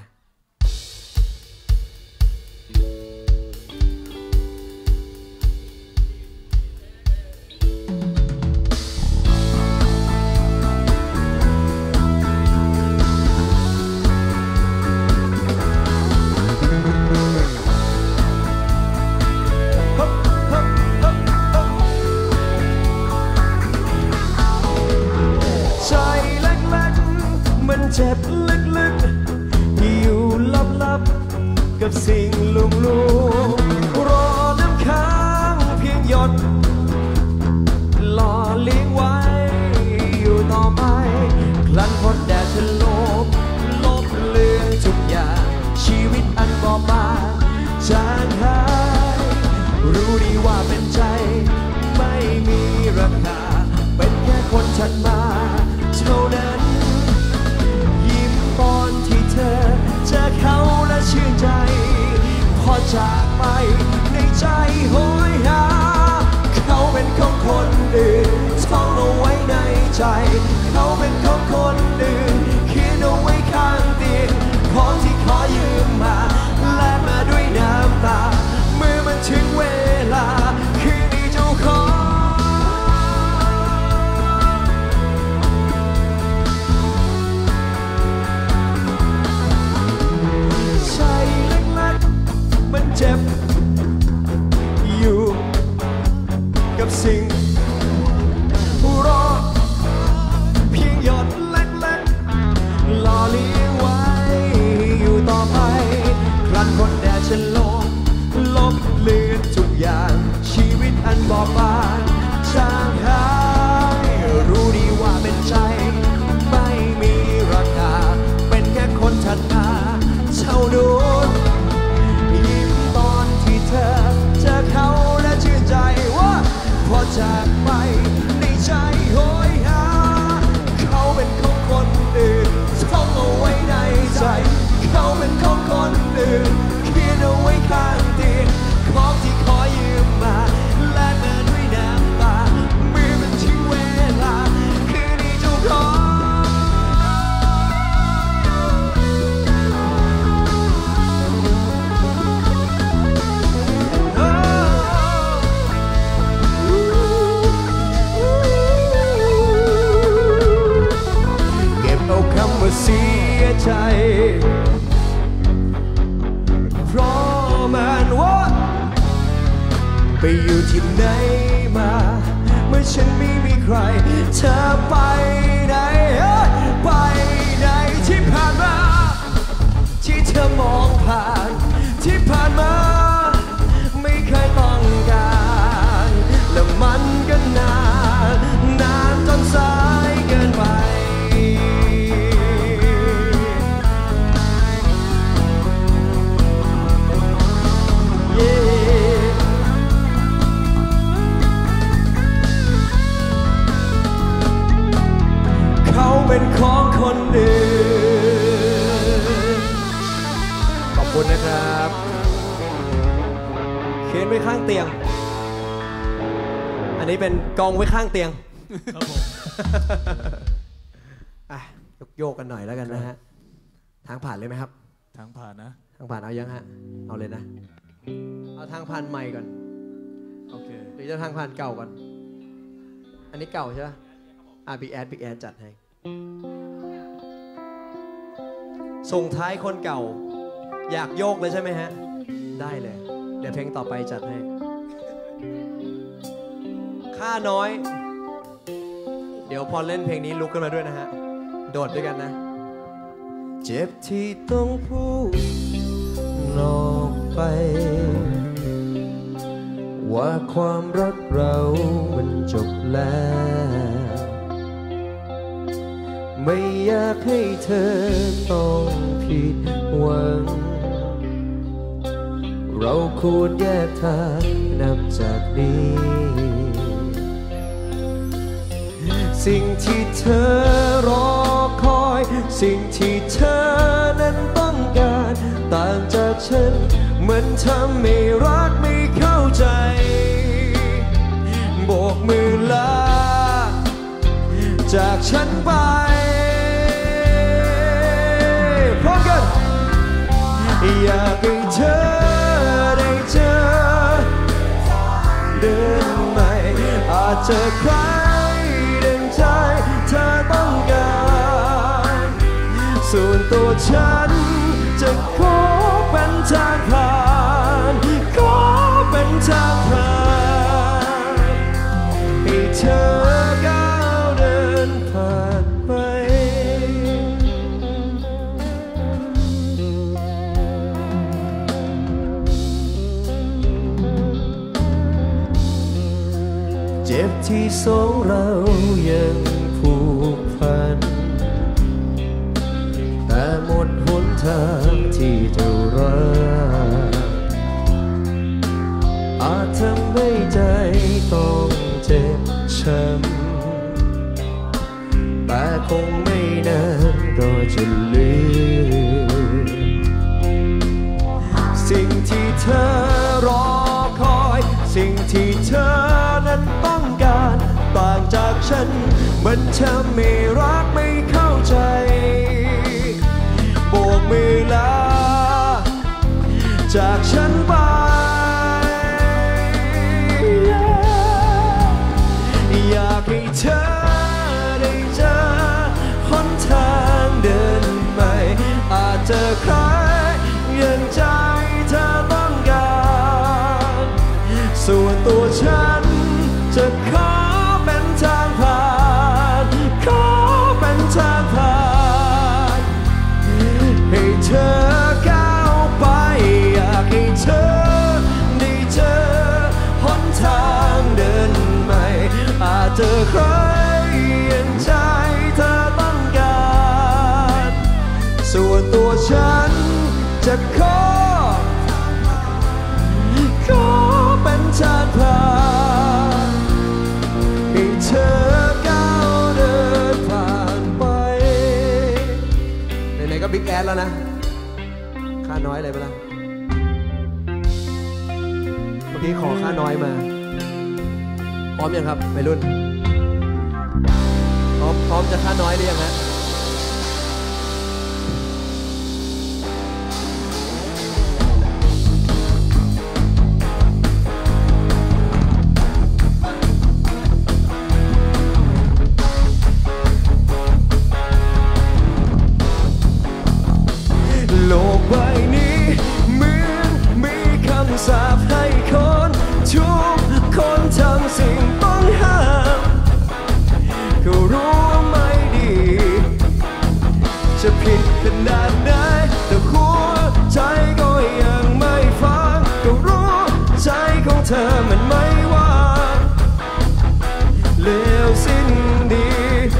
Speaker 1: ใจเล็กๆมันเจ็บลึกๆที่อยู่ลับๆกับสิ่งลุ่มๆรอน้ำค้างเพียงหยดหล่อเลี้ยงไว้อยู่ต่อไปคลันพ้นแดดฉันลบเลือนทุกอย่างชีวิตอันบอบบางจางหายรู้ดีว่าเป็นใจไม่มีราคาเป็นแค่คนฉันมาเท่านั้นยิ้มตอนที่เธอเจอเขาและชื่นใจพอจากไปในใจโหยหาเขาเป็นของคนอื่นท่องเอาไว้ในใจเขาเป็นของคนอื่นเขียนเอาไว้ข้างเตียงของที่ขอยืมมาแลกมาด้วยน้ำตาเมื่อมันถึงเวลาคืนนี้เจ้าของใจเล็กๆมันเจ็บอยู่กับสิ่งรอเพียงหยดเล็กๆหล่อเลี้ยงไว้อยู่ต่อไปครั้นพ้นแดดฉันลบเลือนทุกอย่างชีวิตอันบอบบางจางหายรู้ดีว่าเป็นใจไม่มีราคาเป็นแค่คนถัดมาเท่านั้นยิ้มตอนที่เธอเจอเขาและชื่นใจว่าพอจากไปในใจโหยหาเขาเป็นของคนอื่นท่องเอาไว้ในใจเขาเป็นของคนอื่นเขียนเอาไว้ข้างเตียงของที่ขอยืมมาแลกมาด้วยน้ำตาเมื่อมันถึงเวลาคืนนี้เจ้าของเก็บเอาคำว่าเสียใจเพราะมันว่าไปอยู่ที่ไหนมาเมื่อฉันไม่มีใครเธอไปไหนไปไหนที่ผ่านมาที่เธอมองผ่านที่ผ่านมาไม่เคยต้องการแล้วมันก็นานจนสายเกินไปนะครับเข็นไว้ข้างเตียงอันนี้เป็นกองไว้ข้างเตียง
Speaker 2: ครับผม
Speaker 1: โยกกันหน่อยแล้วกันนะฮะทางผ่านเลยไหมครับ
Speaker 2: ทางผ่านนะ
Speaker 1: ทางผ่านเอายังฮะเอาเลยนะเอาทางผ่านใหม่ก่อน
Speaker 2: โอเค
Speaker 1: หรือจะทางผ่านเก่าก่อนอันนี้เก่าใช่ไหมบิ๊กแอดจัดให้ส่งท้ายคนเก่าอยากโยกเลยใช่ไหมฮะได้เลยเดี๋ยวเพลงต่อไปจัดให้ค่าน้อยเดี๋ยวพอเล่นเพลงนี้ลุกขึ้นมาด้วยนะฮะโดดด้วยกันนะเจ็บที่ต้องพูดนอกไปว่าความรักเรามันจบแล้วไม่อยากให้เธอต้องผิดหวังเราควรแยกทางนับจากนี้สิ่งที่เธอรอคอยสิ่งที่เธอนั้นต้องการต่างจากฉันเหมือนทำไม่รักไม่เข้าใจโบกมือลาจากฉันไปพร้อมกันอยากให้เธอได้เจอเดินใหม่อาจจะใครดังใจเธอต้องการส่วนตัวฉันจะขอเป็นทางผ่านขอเป็นทางผ่านให้เธอก้าวเดินผ่านไปเจ็บที่สองเรายังผูกพันแต่หมดหนทางที่จะรักอาจทำให้ใจต้องเจ็บช้ำแต่คงไม่นานก็จะลืมสิ่งที่เธอรอคอยสิ่งที่เธอนั้นต้องการต่างจากฉันมันทำไม่รักไม่เข้าใจโบกมือลาจากฉันไปอยากให้เธอได้เจอหนทางเดินใหม่อาจจะใครอย่างใจเธอต้องการส่วนตัวฉันจะขอเป็นทางผ่านขอเป็นทางผ่านให้เธอก้าวไปอยากให้เธอได้เจอหนทางเดินใหม่อาจจะใครอย่างใจเธอต้องการส่วนตัวฉันจะขอเป็นทางผ่านให้เธอก้าวเดินผ่านไปไหนๆก็บิ๊กแอดแล้วนะค่าน้อยอะไรไปละเมื่อกี้ขอค่าน้อยมาพร้อมยังครับวัยรุ่นพร้อมจะค่าน้อยหรือยังฮะโลกใบนี้เหมือนมีคำสาปให้คนทุกคนทำสิ่งต้องห้ามก็รู้ว่าไม่ดีจะผิดขนาดไหนแต่หัวใจก็ยังไม่ฟังก็รู้ใจของเธอมันไม่ว่างเลวสิ้นดี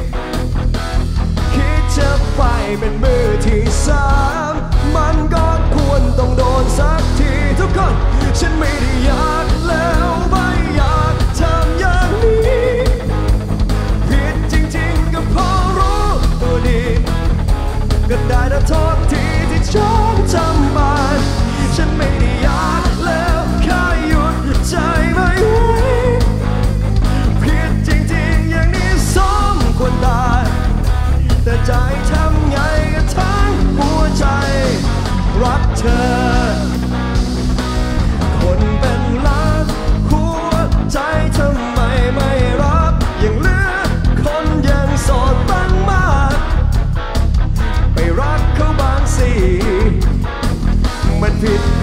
Speaker 1: คิดจะไปเป็นมือที่สามมันก็ควรต้องโดนสักทีทุกคนฉันไม่ได้อยากแล้วไม่อยากทำอย่างนี้ผิดจริงๆก็พอรู้ตัวดีก็ได้แต่โทษทีที่ฉันจำมา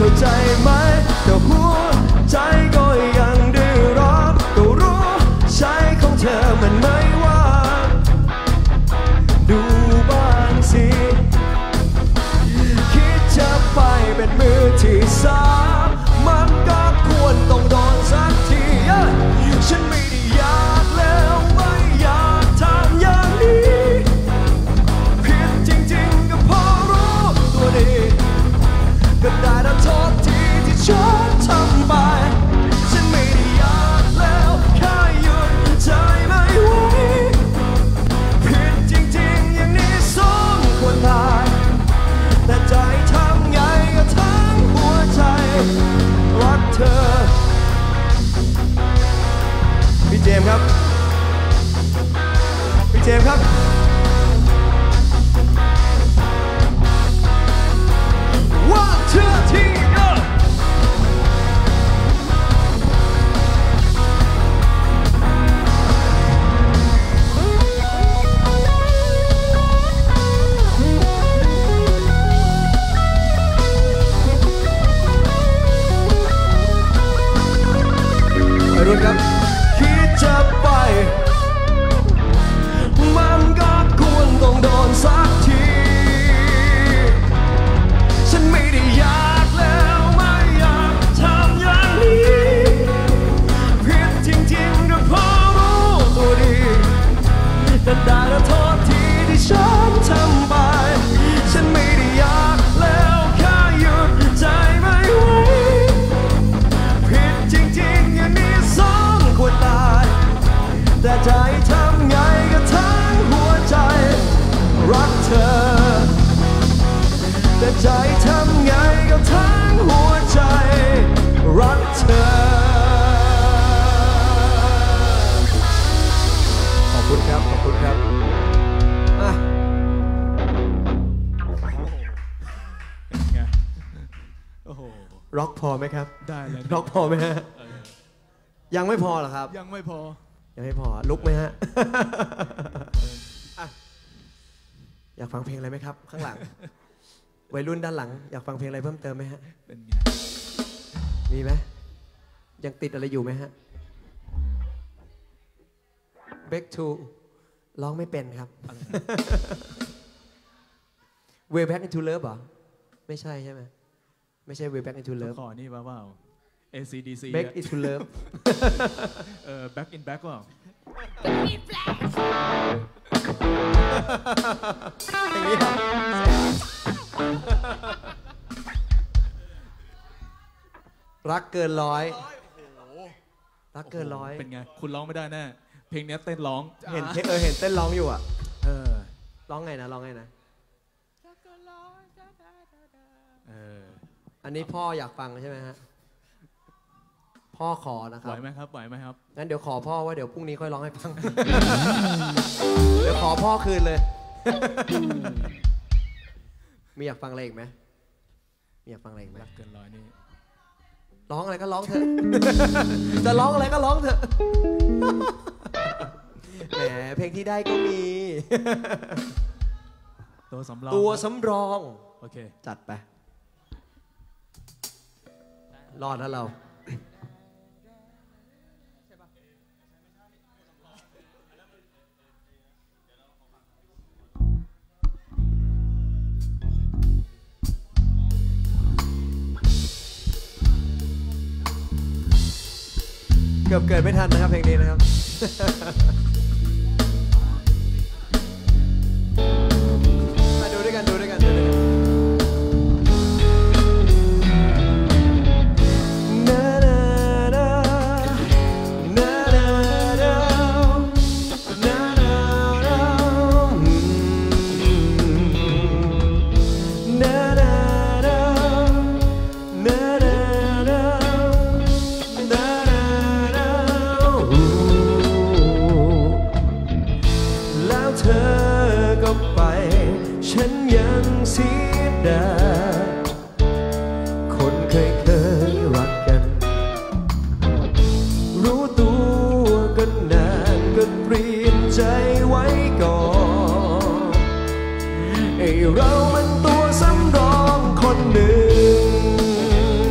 Speaker 1: เข้าใจไหมแต่หัวใจก็ยังได้รับก็รู้ใจของเธอมันไม่ว่างดูบ้างสิคิดจะไปเป็นมือที่สามมันก็ควรต้องโดนสักทีฉันไม่ได้อยากแล้วไม่อยากทำอย่างนี้ผิดจริงๆก็พอรู้ตัวดีก็ได้แต่โทษทีที่ฉันทำไปฉันไม่ได้อยากแล้วแค่หยุดใจไม่ไหวผิดจริงๆอย่างนี้สมควรตายแต่ใจทำไงก็ทั้งหัวใจรักเธอพี่เจมส์ครับพี่เจมส์ครับOne, two, three, go! ไปรุ่นครับคิดจะไปมันก็ควรต้องโดนสักทีฉันไม่ได้อยากแล้วไม่อยากทำอย่างนี้ผิดจริงๆก็พอรู้ตัวดีแต่ได้แต่โทษทีที่ฉันทำไปฉันไม่ได้อยากแล้วแค่หยุดใจไม่ไหวผิดจริงๆอย่างนี้สมควรตายแต่ใจทำไงก็ทั้งหัวใจรักเธอแต่ใจทำไงก็ทั้งหัวใจรักเธอขอบคุณครับขอบคุณครับ
Speaker 2: โอ้โห
Speaker 1: ร็อกพอไหมครับ
Speaker 2: ได้เลย
Speaker 1: ร็อกพอไหมฮะยังไม่พอเหรอครับ
Speaker 2: ยังไม่พอ
Speaker 1: ลุกไหมฮะอยากฟังเพลงอะไรไหมครับข้างหลังวัยรุ่นด้านหลังอยากฟังเพลงอะไรเพิ่มเติมไหมฮะ
Speaker 2: เป็นไง
Speaker 1: มีไหมยังติดอะไรอยู่ไหมฮะ Back to ร้องไม่เป็นครับ Way Back into Love เหรอไม่ใช่ใช่ไหมไม่ใช่ Way Back into Love
Speaker 2: ขอนี่เปล่า ACDC
Speaker 1: Back into Love
Speaker 2: Back in Back เปล่า
Speaker 1: อย่างนี้ครับรักเกินร้อยรักเกินร้อย
Speaker 2: เป็นไงคุณร้องไม่ได้แน่เพลงนี้เต้นร้อง
Speaker 1: เห็นเต้นร้องอยู่อ่ะร้องไงนะอันนี้พ่ออยากฟังใช่ไหมฮะพ่อขอนะครับ
Speaker 2: ไหวไหมครับ
Speaker 1: งั้นเดี๋ยวขอพ่อว่าเดี๋ยวพรุ่งนี้ค่อยร้องให้ฟัง เดี๋ยวขอพ่อคืนเลย มีอยากฟังอะไรอีกไหม
Speaker 2: รักเกินร้อยนี่
Speaker 1: ร้องอะไรก็ร้องเถอะ จะร้องอะไรก็ร้องเถอะ แหมเพลงที่ได้ก็มี
Speaker 2: ตัวส
Speaker 1: ำรอง
Speaker 2: โอเค
Speaker 1: จัดไปรอดแล้วเราเกือบเกิดไม่ทันนะครับเพลงนี้นะครับมาดูด้วยกันคนเคยรักกันรู้ตัวกันนานก็เปลี่ยนใจไว้ก่อนไอ้เรามันตัวสำรองคนหนึ่ง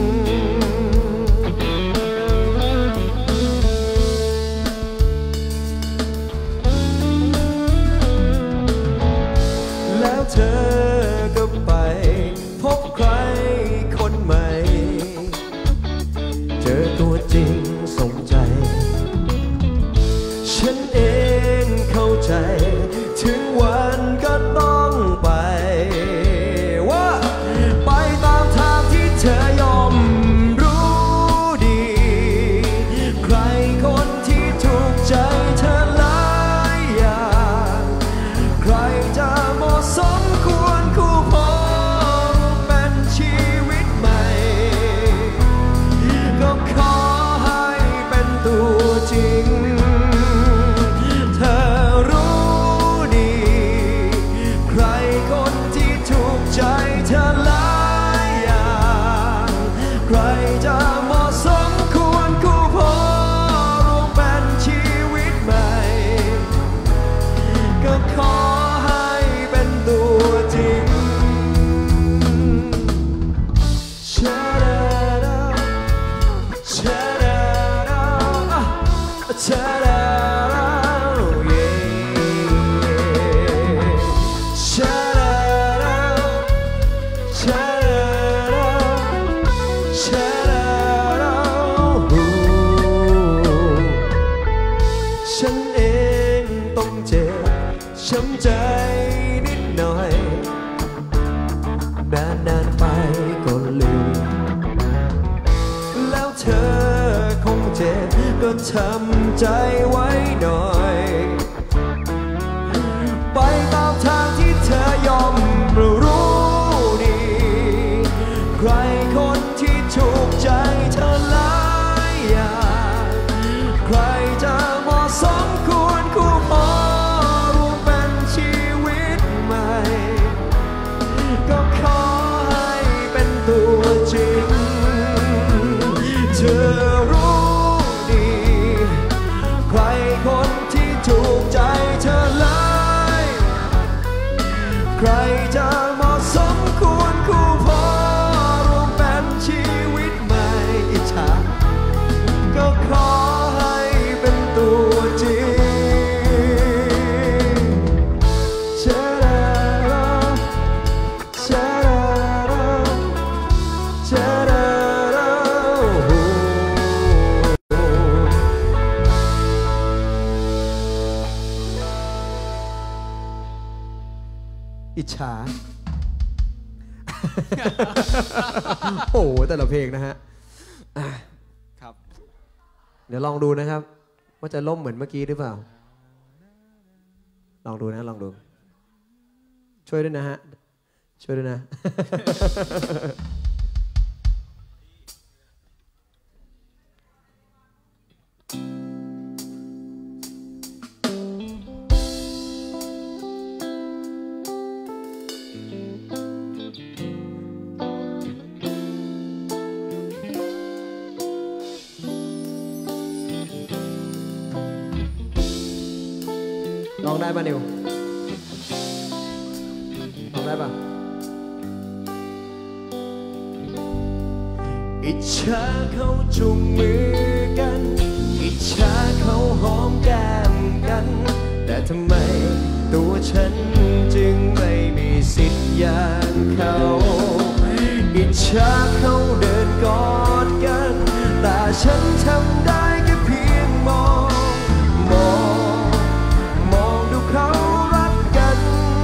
Speaker 1: หลายอย่างใครจะเหมาะสมควรคู่พอรวมเป็นชีวิตใหม่ก็ขอให้เป็นตัวจริงชาดาดาชาดาดาชาดาช้ำใจนิดหน่อยนานไปก็ลืมแล้วเธอคงเจ็บก็ทำใจไว้หน่อยไปตามทางที่เธอยอมรู้ดีใครคนที่ถูกใจเธอหลายอย่างใครจะเหมาะสมควรคู่พอก็ขอให้เป็นตัวจริงเธอรู้ดีใครคนที่ถูกใจเธอเลยใครจะเหมาะสมควรคู่พอรวมเป็นชีวิตใหม่อิจฉาก็ขอให้เป็นตัวจริงอิจฉา โอ้แต่ละเพลงนะฮะครับเดี๋ยวลองดูนะครับว่าจะล่มเหมือนเมื่อกี้หรือเปล่าลองดูนะลองดูช่วยด้วยนะฮะช่วยด้วยนะ ลองได้ป่ะนิวลองได้ป่ะอิจฉาเขาจุงมือกันอิจฉาเขาหอมแก้มกันแต่ทำไมตัวฉันจึงไม่มีสิทธิ์อย่างเขาอิจฉาเขาเดินกอดกันแต่ฉันทำได้แค่เพียงมองเขารักกัน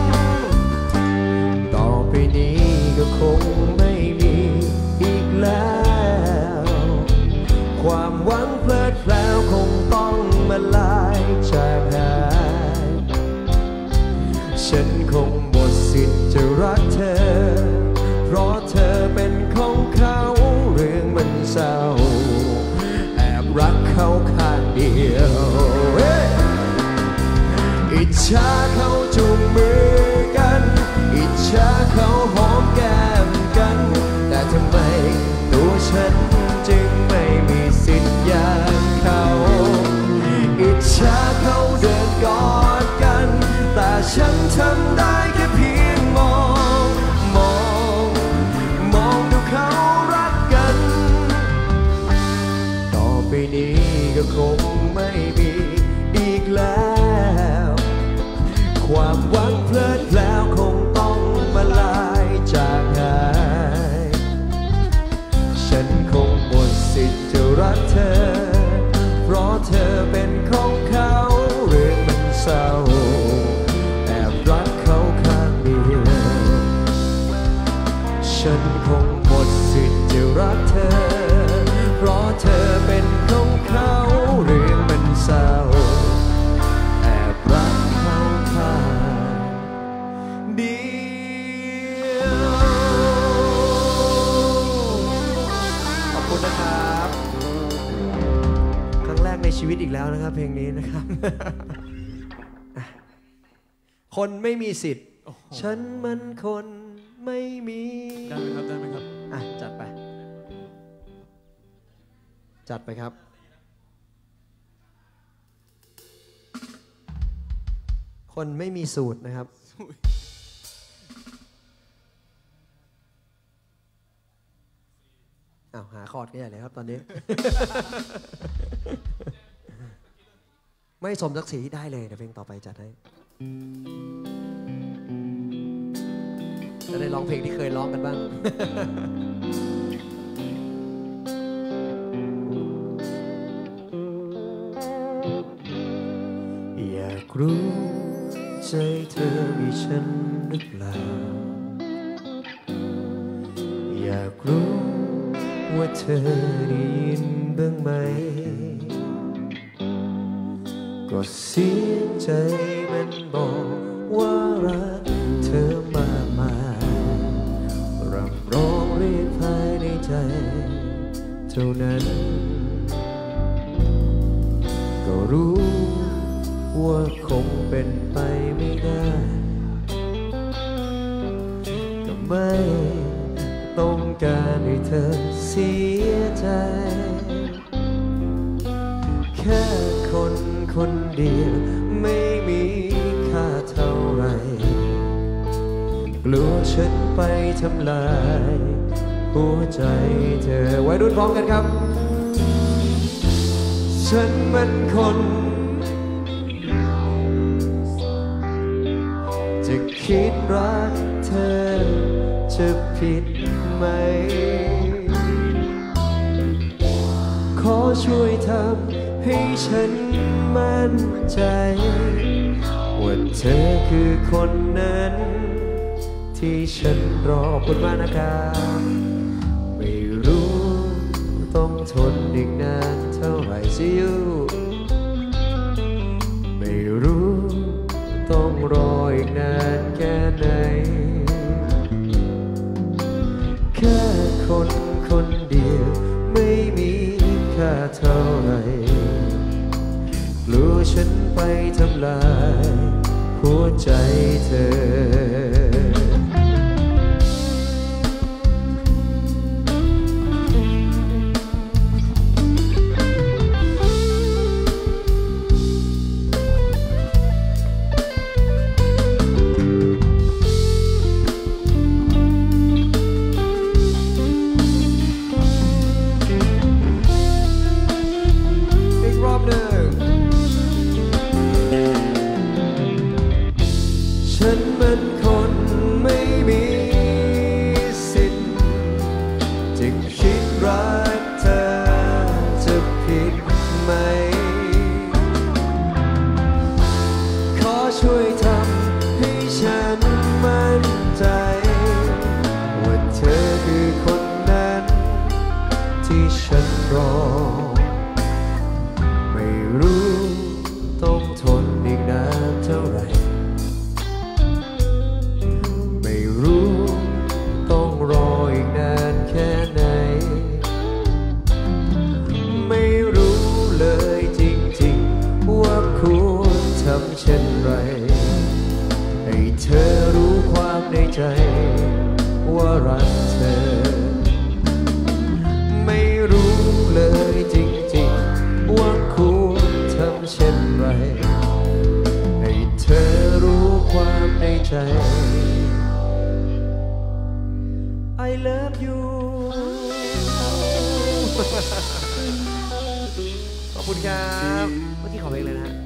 Speaker 1: ต่อไปนี้ก็คงไม่มีอีกแล้วความหวังเพลิดเพลินคงต้องมาลายจากหายฉันคงหมดสิทธิ์จะรักเธอเพราะเธอเป็นของเขาเรื่องมันเศร้าแอบรักเขาข้างเดียวอิจฉาเขาจูงมือกันอิจฉาเขาหอมแก้มกันแต่ทำไมตัวฉันจึงไม่มีสิทธิ์อย่างเขาอิจฉาเขาเดินกอดกันแต่ฉันทำได้แค่เพียงมองดูเขารักกันต่อไปนี้ก็คงไม่มีอีกแล้วความหวังเพลิดเพลินคงต้องมาลายจากหายฉันคงหมดสิทธิ์จะรักเธอเพราะเธอเป็นของเขาเรื่องมันเศร้าแอบรักเขาข้างเดียวฉันคงหมดสิทธิ์จะรักเธอเพราะเธอเป็นของเขาเรื่องมันเศร้าแอบรักขอบคุณนะครับครั้งแรกในชีวิตอีกแล้วนะครับเพลงนี้นะครับ คนไม่มีสิทธิ์ฉันมันคนไไม่มี
Speaker 2: ได้ไหมครับได้ไหมครับ
Speaker 1: อ่ะจัดไปครับคนไม่มีสูตรนะครับอ้าวหาคอร์ดกันใหญ่เลยครับตอนนี้ ไม่สมศักดิ์ศรีได้เลยเดี๋ยวเพลงต่อไปจัดให้จะได้ร้องเพลงที่เคยร้องกันบ้าง อยากรู้ใจเธอมีฉันหรือเปล่าอยากรู้ว่าเธอได้ยินบ้างไหมก็เสียงใจมันบอกว่ารักเธอมากมายรำร้องเรียกภายในใจเท่านั้นก็รู้ว่าคงเป็นไปไม่ได้ก็ไม่ต้องการให้เธอเสียใจแค่คนคนเดียวไม่มีค่าเท่าไรกลัวฉันไปทำลายหัวใจเธอวัยรุ่นพร้อมกันครับฉันมันคนจะคิดรักเธอจะผิดไหมขอช่วยทำให้ฉันมั่นใจว่าเธอคือคนนั้นที่ฉันรอคุณมานะครับไม่รู้ต้องทนอีกนานเท่าไหร่ See you ไม่รู้ต้องรออีกนานแค่ไหนแค่คนคนเดียวไม่มีค่าเท่าไหร่กลัวฉันไปทำลายหัวใจเธอฉันมันคนไม่มีสิทธิ์จะคิดรักเธอจะผิดไหมขอช่วยทำให้ฉันมั่นใจว่าเธอคือคนนั้นที่ฉันรอไม่รู้ต้องทนอีกนานเท่าไหร่ต้องรออีกนานแค่ไหนไม่รู้เลยจริงๆว่าควรทำเช่นไรให้เธอรู้ความในใจว่ารักเธอไม่รู้เลยจริงๆว่าควรทำเช่นไรให้เธอรู้ความในใจI love you ขอบคุณครับเมื่อกี้ขอเพลงเลยนะ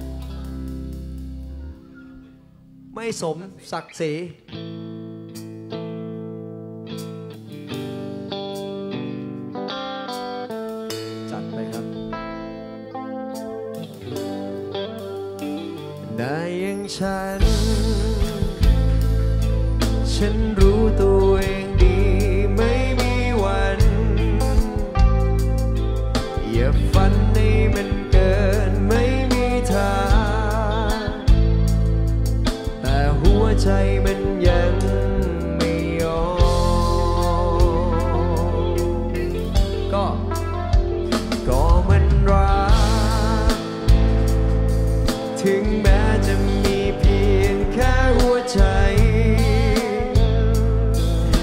Speaker 1: ไม่สมศักดิ์ศรีจัดไปครับได้อย่างฉันรู้ตัวเองดีไม่มีวันอย่าฝันให้มันเกินไม่มีทางแต่หัวใจมันยังไม่ยอมก็มันรักถึงแม้จะมีเพียงแค่หัวใจ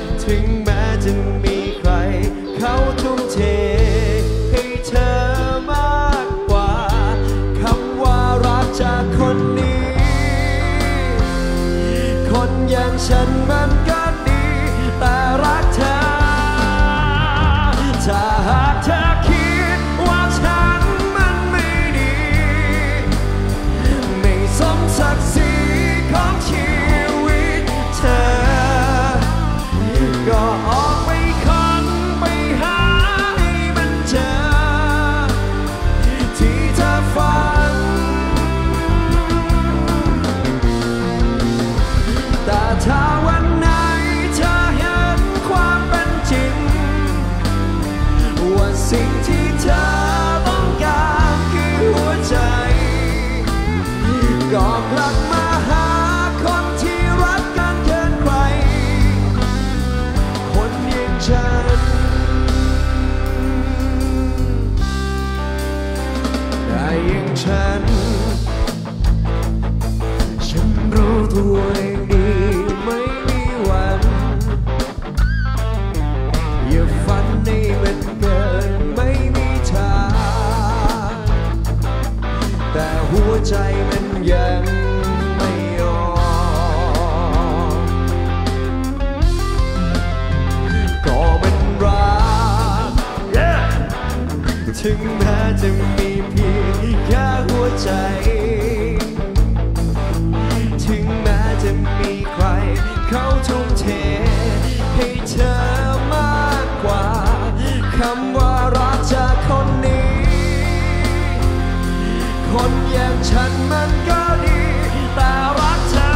Speaker 1: สิ่งที่เธอต้องการคือหัวใจก็กลับมาหาคนที่รักกันเกินใครคนอย่างฉันได้อย่างฉันรู้ตัวเองดีไม่มีวันอย่าฝันให้มันเกินไม่มีทางแต่หัวใจมันยังไม่ยอมก็มันรัก ถึงแม้จะมีเพียงแค่หัวใจถึงแม้จะมีใครเขาทุ่มเทให้เธอมากกว่าคำว่ารักจากคนนี้คนอย่างฉันมันก็ดีแต่รักเธอ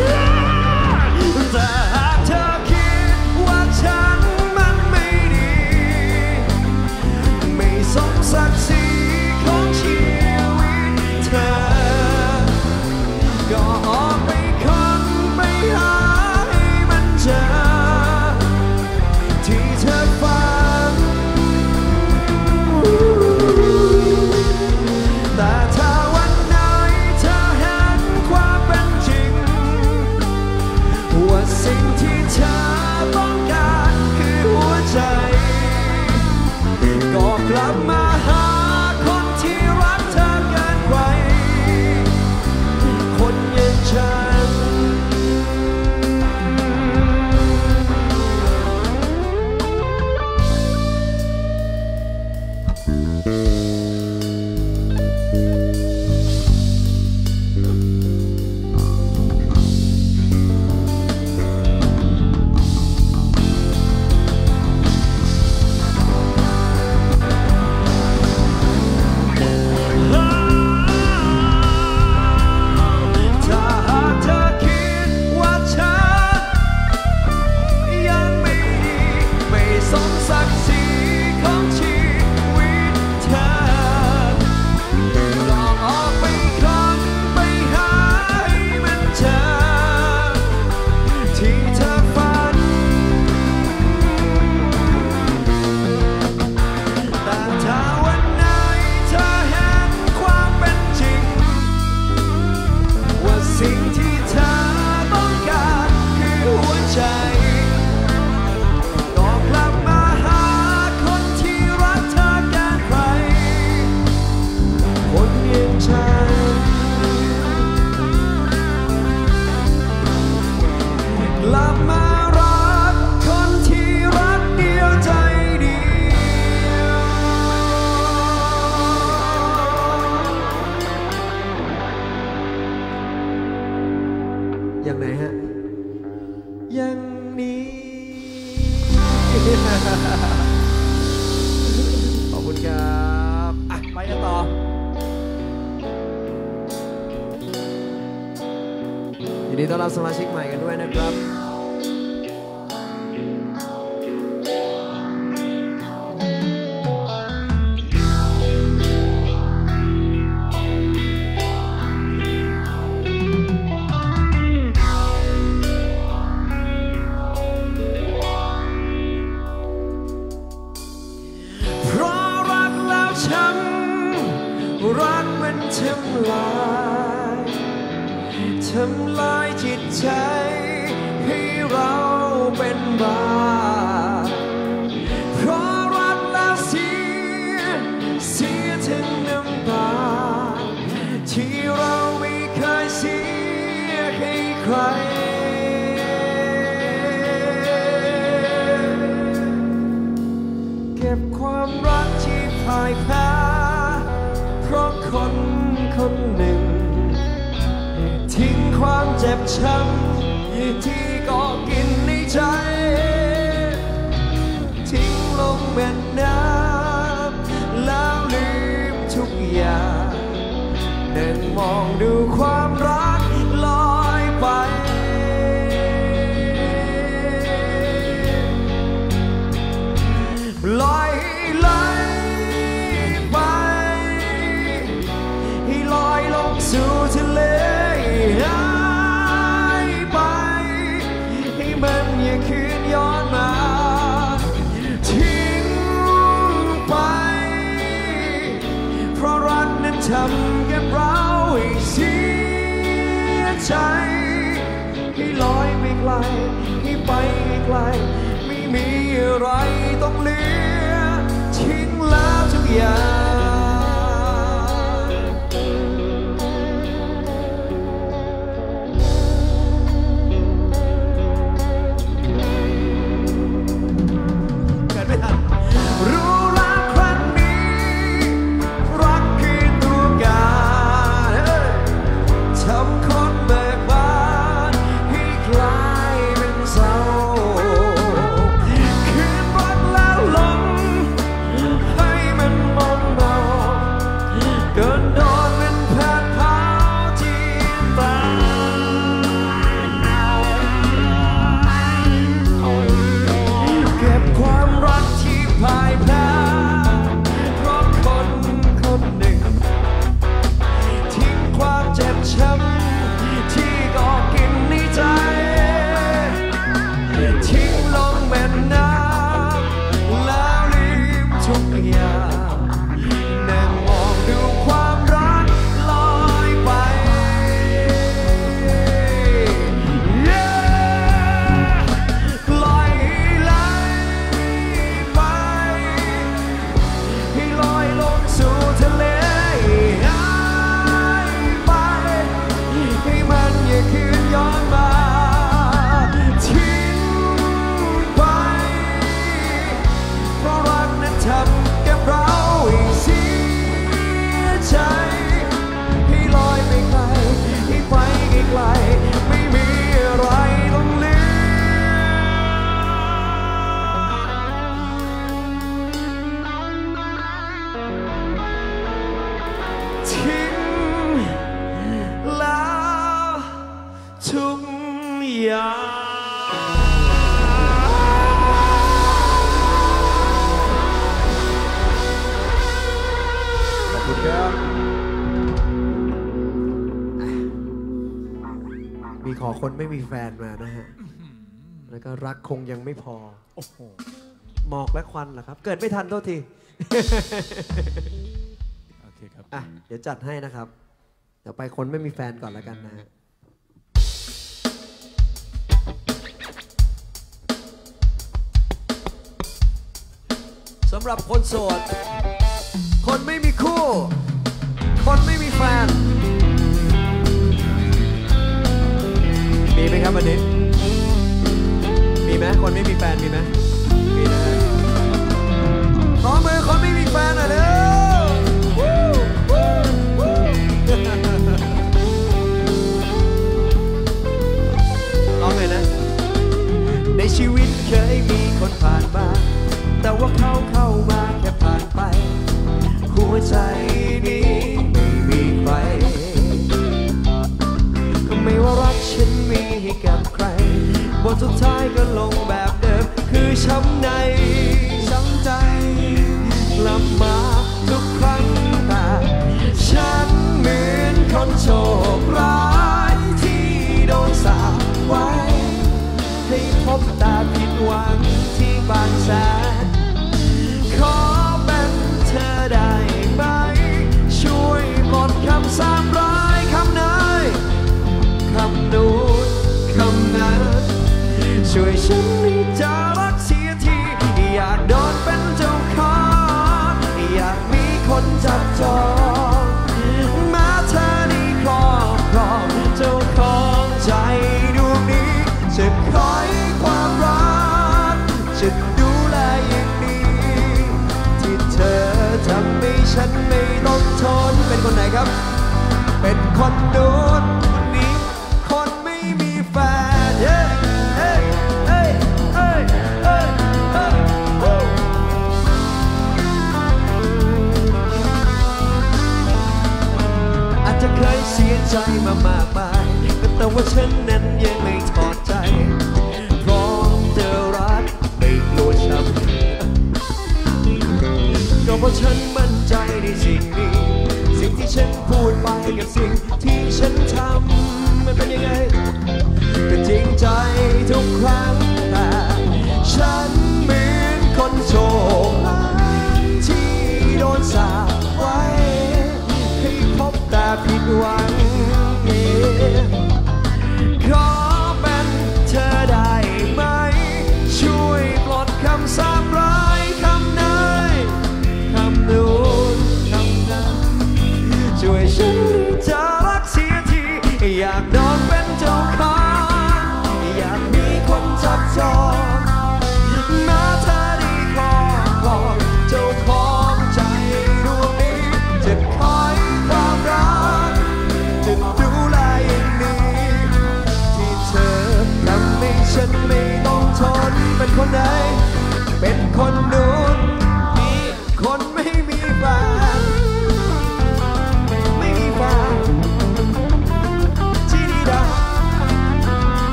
Speaker 1: แต่หากเธอคิดว่าฉันมันไม่ดีไม่สมศักดิ์ศรีของชีวิตเธอก็ออกไปคนไปหาให้มันเจอที่เธอฝันแต่ถ้าวันไหนเธอเห็นความเป็นจริงว่าสิ่งที่เธอต้องการคือหัวใจก็กลับมาหาคนที่รักเธอเกินกว่าคนอย่างฉันถ้าหากเธอคิดว่าฉันยังไม่ดีไม่สมศักดิ์ศรีของชีวิตเธอลองออกไปคนไปหาให้มันเจอที่เธอฝันแต่ถ้าวันไหนเธอเห็นความเป็นจริงว่าสิ่งที่เธอต้องการคือหัวใจก็กลับมาหาคนที่รักเธอเกินใครคนอย่างฉันกลับมารักคนที่รักเดียวใจเดียวอย่างไหนฮะอย่างนี้ ขอบคุณครับอ่ะไปกันต่อยินดีต้อนรับสมาชิกใหม่กันด้วยนะครับเพราะรักแล้วช้ำรักมันทำลายจิตใจให้เราเป็นบ้าเพราะรักแล้วเสียทั้งน้ำตาที่เราไม่เคยเสียให้ใครเก็บความรักที่พ่ายแพ้เพราะคนคนหนึ่งทิ้งความเจ็บช้ำที่ก่อกินในใจทิ้งลงแม่น้ำแล้วลืมทุกอย่างนั่งมองดูความรักลอยไปปล่อยไหลต้องเหลือทิ้งแล้วทุกอย่างรู้รักครั้งนี้รักคือตัวการทำคนเบิกบานให้กลายเป็นเศร้าคืนรักแล้วหลงให้มันมองเบาเกินโดนเป็นแผดเผาที่ตาเก็บความรักที่พ่ายแพ้เพราะคนคนหนึ่งทิ้งความเจ็บช้ำที่ก่อกินในใจทิ้งลงแม่น้ำแล้วลืมทุกอย่างนั่งมองดูความรักลอยไปลอยไหลไปให้ลอยลงสู่ทะเลหายไปให้มันอย่าคืนย้อนมาทิ้งไปเพราะรักนั้นทำกับเราให้เสียใจให้ลอยไปไกลให้ไปไกลๆไม่มีอะไรต้องเหลือทิ้งแล้วทุกอย่างขอบคุณครับมีขอคนไม่มีแฟนมานะฮะแล้วก็รักคงยังไม่พอ
Speaker 2: โอ้โห
Speaker 1: หมอกและควันเหรอครับ เกิดไม่ทันโทษที
Speaker 2: โอเคครับ
Speaker 1: อ่ะเดี๋ยวจัดให้นะครับ เดี๋ยวไปคนไม่มีแฟนก่อนแล้วกันนะฮะสำหรับคนโสด คนไม่มีคู่ คนไม่มีแฟน มีไหมครับวันนี้ มีไหมคนไม่มีแฟนมีไหมมีนะฮะขอมือคนไม่มีแฟนหน่อยเร็วร้องเลยนะในชีวิตเคยมีคนผ่านมาแต่ว่าเขาเข้ามาแค่ผ่านไปหัวใจนี้ไม่มีใครก็ไม่ว่ารักฉันมีให้กับใครบทสุดท้ายก็ลงแบบเดิมคือช้ำในช้ำใจลำมาทุกครั้งแต่ฉันเหมือนคนโชคร้ายที่โดนสาปไว้ให้พบตาผิดหวังที่บางแสนขอเป็นเธอได้ไหมช่วยปลดคำสาปร้ายคำไหนคำนู้นคำนั้นช่วยฉันให้เธอรักเสียทีอยากโดนเป็นเจ้าของอยากมีคนจับจองแม้เธอได้ครอบครองเจ้าของใจดวงนี้จะคอยความรักจะดูแลอย่างดีที่เธอทำให้ฉันไม่ต้องทนเป็นคนไหนครับ เป็นคนโดนคนนี้คนไม่มีแฟนเฮ้ยเฮ้ยเฮ้ยเฮ้ยเฮ้ยเฮ้ยอาจจะเคยเสียใจมามากมายแต่ว่าฉันนั้นยังไม่ถอดใจพร้อมจะรักไม่กลัวช้ำก็เพราะฉันมั่นใจในสิ่งนี้สิ่งที่ฉันพูดไปกับสิ่งที่ฉันทำมันเป็นยังไงก็จริงใจทุกครั้งแต่ฉันเหมือนคนโชคร้ายที่โดนสาปไว้ให้พบแต่ผิดหวังขอเป็นเธอได้ไหมช่วยปลดคำสาปร้าย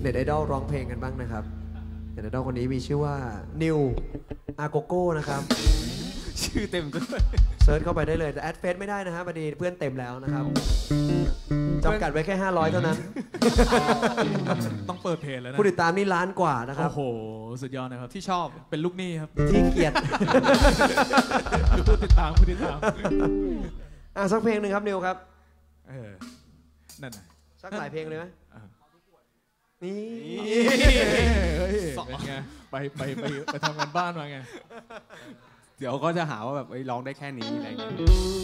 Speaker 1: เน็ตไอดอลร้องเพลงกันบ้างนะครับเน็ตไอดอลคนนี้มีชื่อว่านิวอาโกโก้นะครับ
Speaker 3: ชื่อเต็มด้วย
Speaker 1: เซิร์ชเข้าไปได้เลยแต่แอดเฟซไม่ได้นะฮะพอดีเพื่อนเต็มแล้วนะครับจำกัดไว้แค่500เท่านั้น
Speaker 2: ต้องเปิดเพจแล้วนะ
Speaker 1: ผู้ติดตามนี่ล้านกว่านะครับ
Speaker 2: โอ้โหสุดยอดนะครับ
Speaker 3: ที่ชอบ
Speaker 2: เป็นลูกหนี้ครับ
Speaker 1: ที่เกียรติ
Speaker 2: ผู้ติดตาม
Speaker 1: สักเพลงหนึ่งครับนิวครับ
Speaker 2: นั่นน่ะ
Speaker 1: สักหลายเพลงเลยไหมนี่
Speaker 2: เป็นไงไปทำงานบ้านมาไง
Speaker 3: เดี๋ยวก็จะหาว่าแบบร้องได้แค่นี้อะไรเงี้ย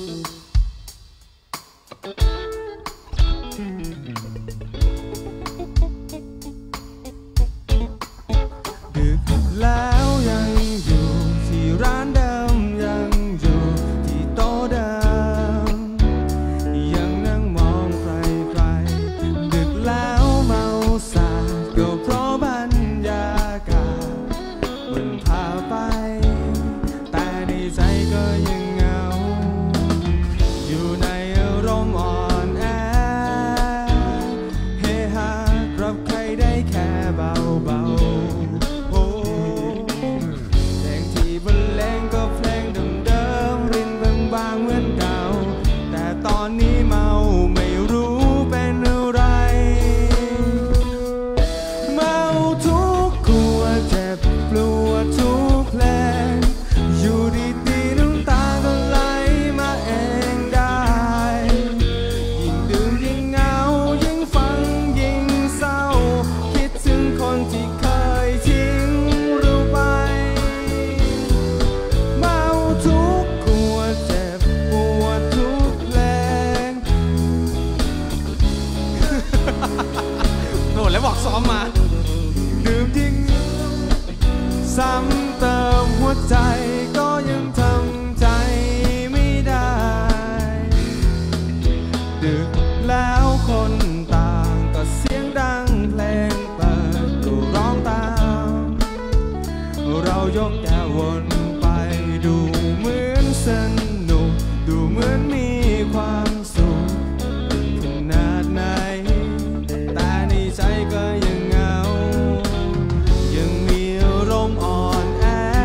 Speaker 3: ดึกแล้วยังอยู่ที่ร้านเดิมยังอยู่ที่โต๊ะเดิมยังนั่งมองใครๆดึกแล้วเมาสาก็เพราะบรรยากาศมันพาไปแต่ในใจก็ยังเหงาอยู่ในอารมณ์อ่อนแอเฮฮารับใครได้แค่เบาๆเพลงที่บรรเลงก็เพลงเดิมๆรินบางๆเหมือนเก่าแต่ตอนนี้เมาไม่รู้เป็นอะไรเมาทุกขวดเจ็บปวดทุกเพลงอยู่ดีๆน้ำตาก็ไหลมาเองได้ยิ่งดื่มยิ่งเหงายิ่งฟังยิ่งเศร้าคิดถึงคนที่เคยทิ้งเราไปเมาทุกขวดเจ็บปวดทุกเพลงโน่นแล้วบอกซ้อมมาดื่มยิ่งซ้ำเติมหัวใจก็ยังทำใจไม่ได้ดึกแล้วคนต่างก็เสียงดังเพลงเปิดก็ร้องตามเรายกแก้ววนไปดูเหมือนสนุกดูเหมือนมีความสุขขนาดไหนแต่ในใจก็ยังเหงายังมีอารมณ์อ่อนแอ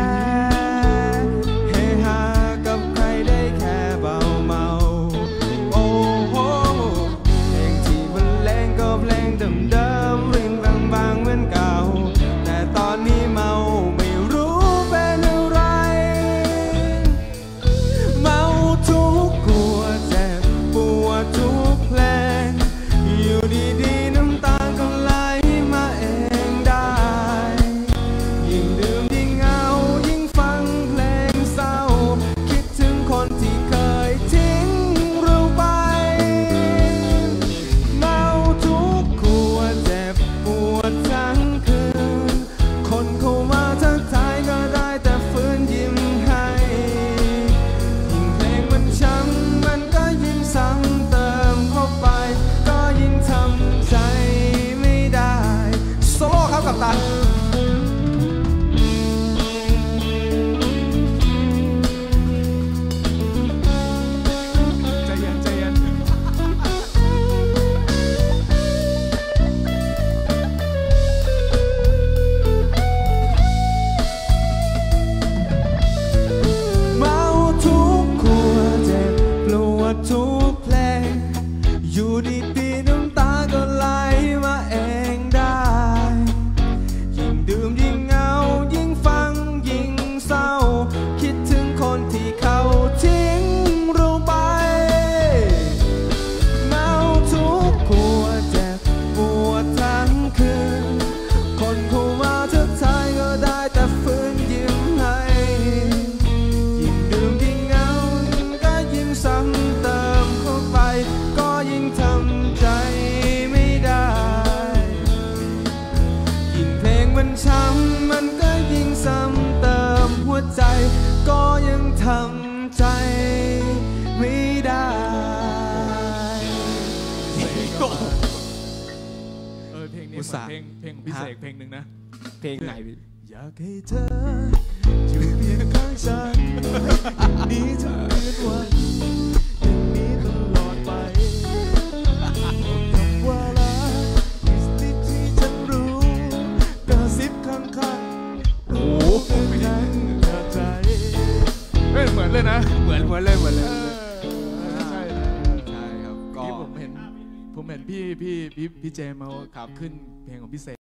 Speaker 3: เฮฮากับใครได้แค่เบาเมาโอ้โหเพลงที่บรรเลงก็เพลงเดิมๆรินบางๆเหมือนเก่าแต่ตอนนี้เมาไม่รู้เป็นอะไรเมาทุกขวดเจ็บปวดทุกเพลงอยู่ดีๆน้ำตาก็ไหลมาเองได้ยิ่งดื่มยิ่งเหงายิ่งฟังเพลงเศร้าคิดถึงคนที่เคยทิ้งเราไปเมาทุกขวดเจ็บปวดทั้งคืนคนเข้ามาทักทายก็ได้แต่ฝืนยิ้มให้ยิ่งเพลงมันช้ำมันก็ยิ่งซ้ำเติมเข้าไปก็ยิ่งทำใจไม่ได้โซโล่ครับกัปตัน
Speaker 2: ใจเย็น
Speaker 3: เมาทุกขวดเจ็บปวดทุกเพลงอยู่ดีๆน้ำตาก็ไหลมาเองได้ยิ่งดื่มยิ่งเหงายิ่งฟังยิ่งเศร้าคิดถึงคนที่เขาทิ้งเราไปเมาทุกขวดเจ็บปวดทั้งคืนคนเข้ามาทักทายก็ได้แต่ฝืนยิ้มให้ยิ่งดื่มยิ่งเหงาก็ยิ่งซ้ำเติมเข้าไปก็ยิ่งทำใจไม่ได้ยิ่งเพลงมันช้ำมันก็ยิ่งซ้ำเติมหัวใจก็ยังทำใจไม่ได้
Speaker 2: เพลงนี้เพลงของพี่เสกเพลงหนึ่งนะ
Speaker 3: เพลงไหนพี่
Speaker 2: อยากให้เธออยู่เพียงข้างฉันนี้ทั้งคืนวันอย่างนี้ตลอดไปคำว่ารักที่ฉันรู้
Speaker 3: มือนเลย
Speaker 2: ใช่
Speaker 3: ใช่ครับก็
Speaker 2: ที่ผมเห็นพี่เจมส์เขาขึ้นเพลงของพี่เสก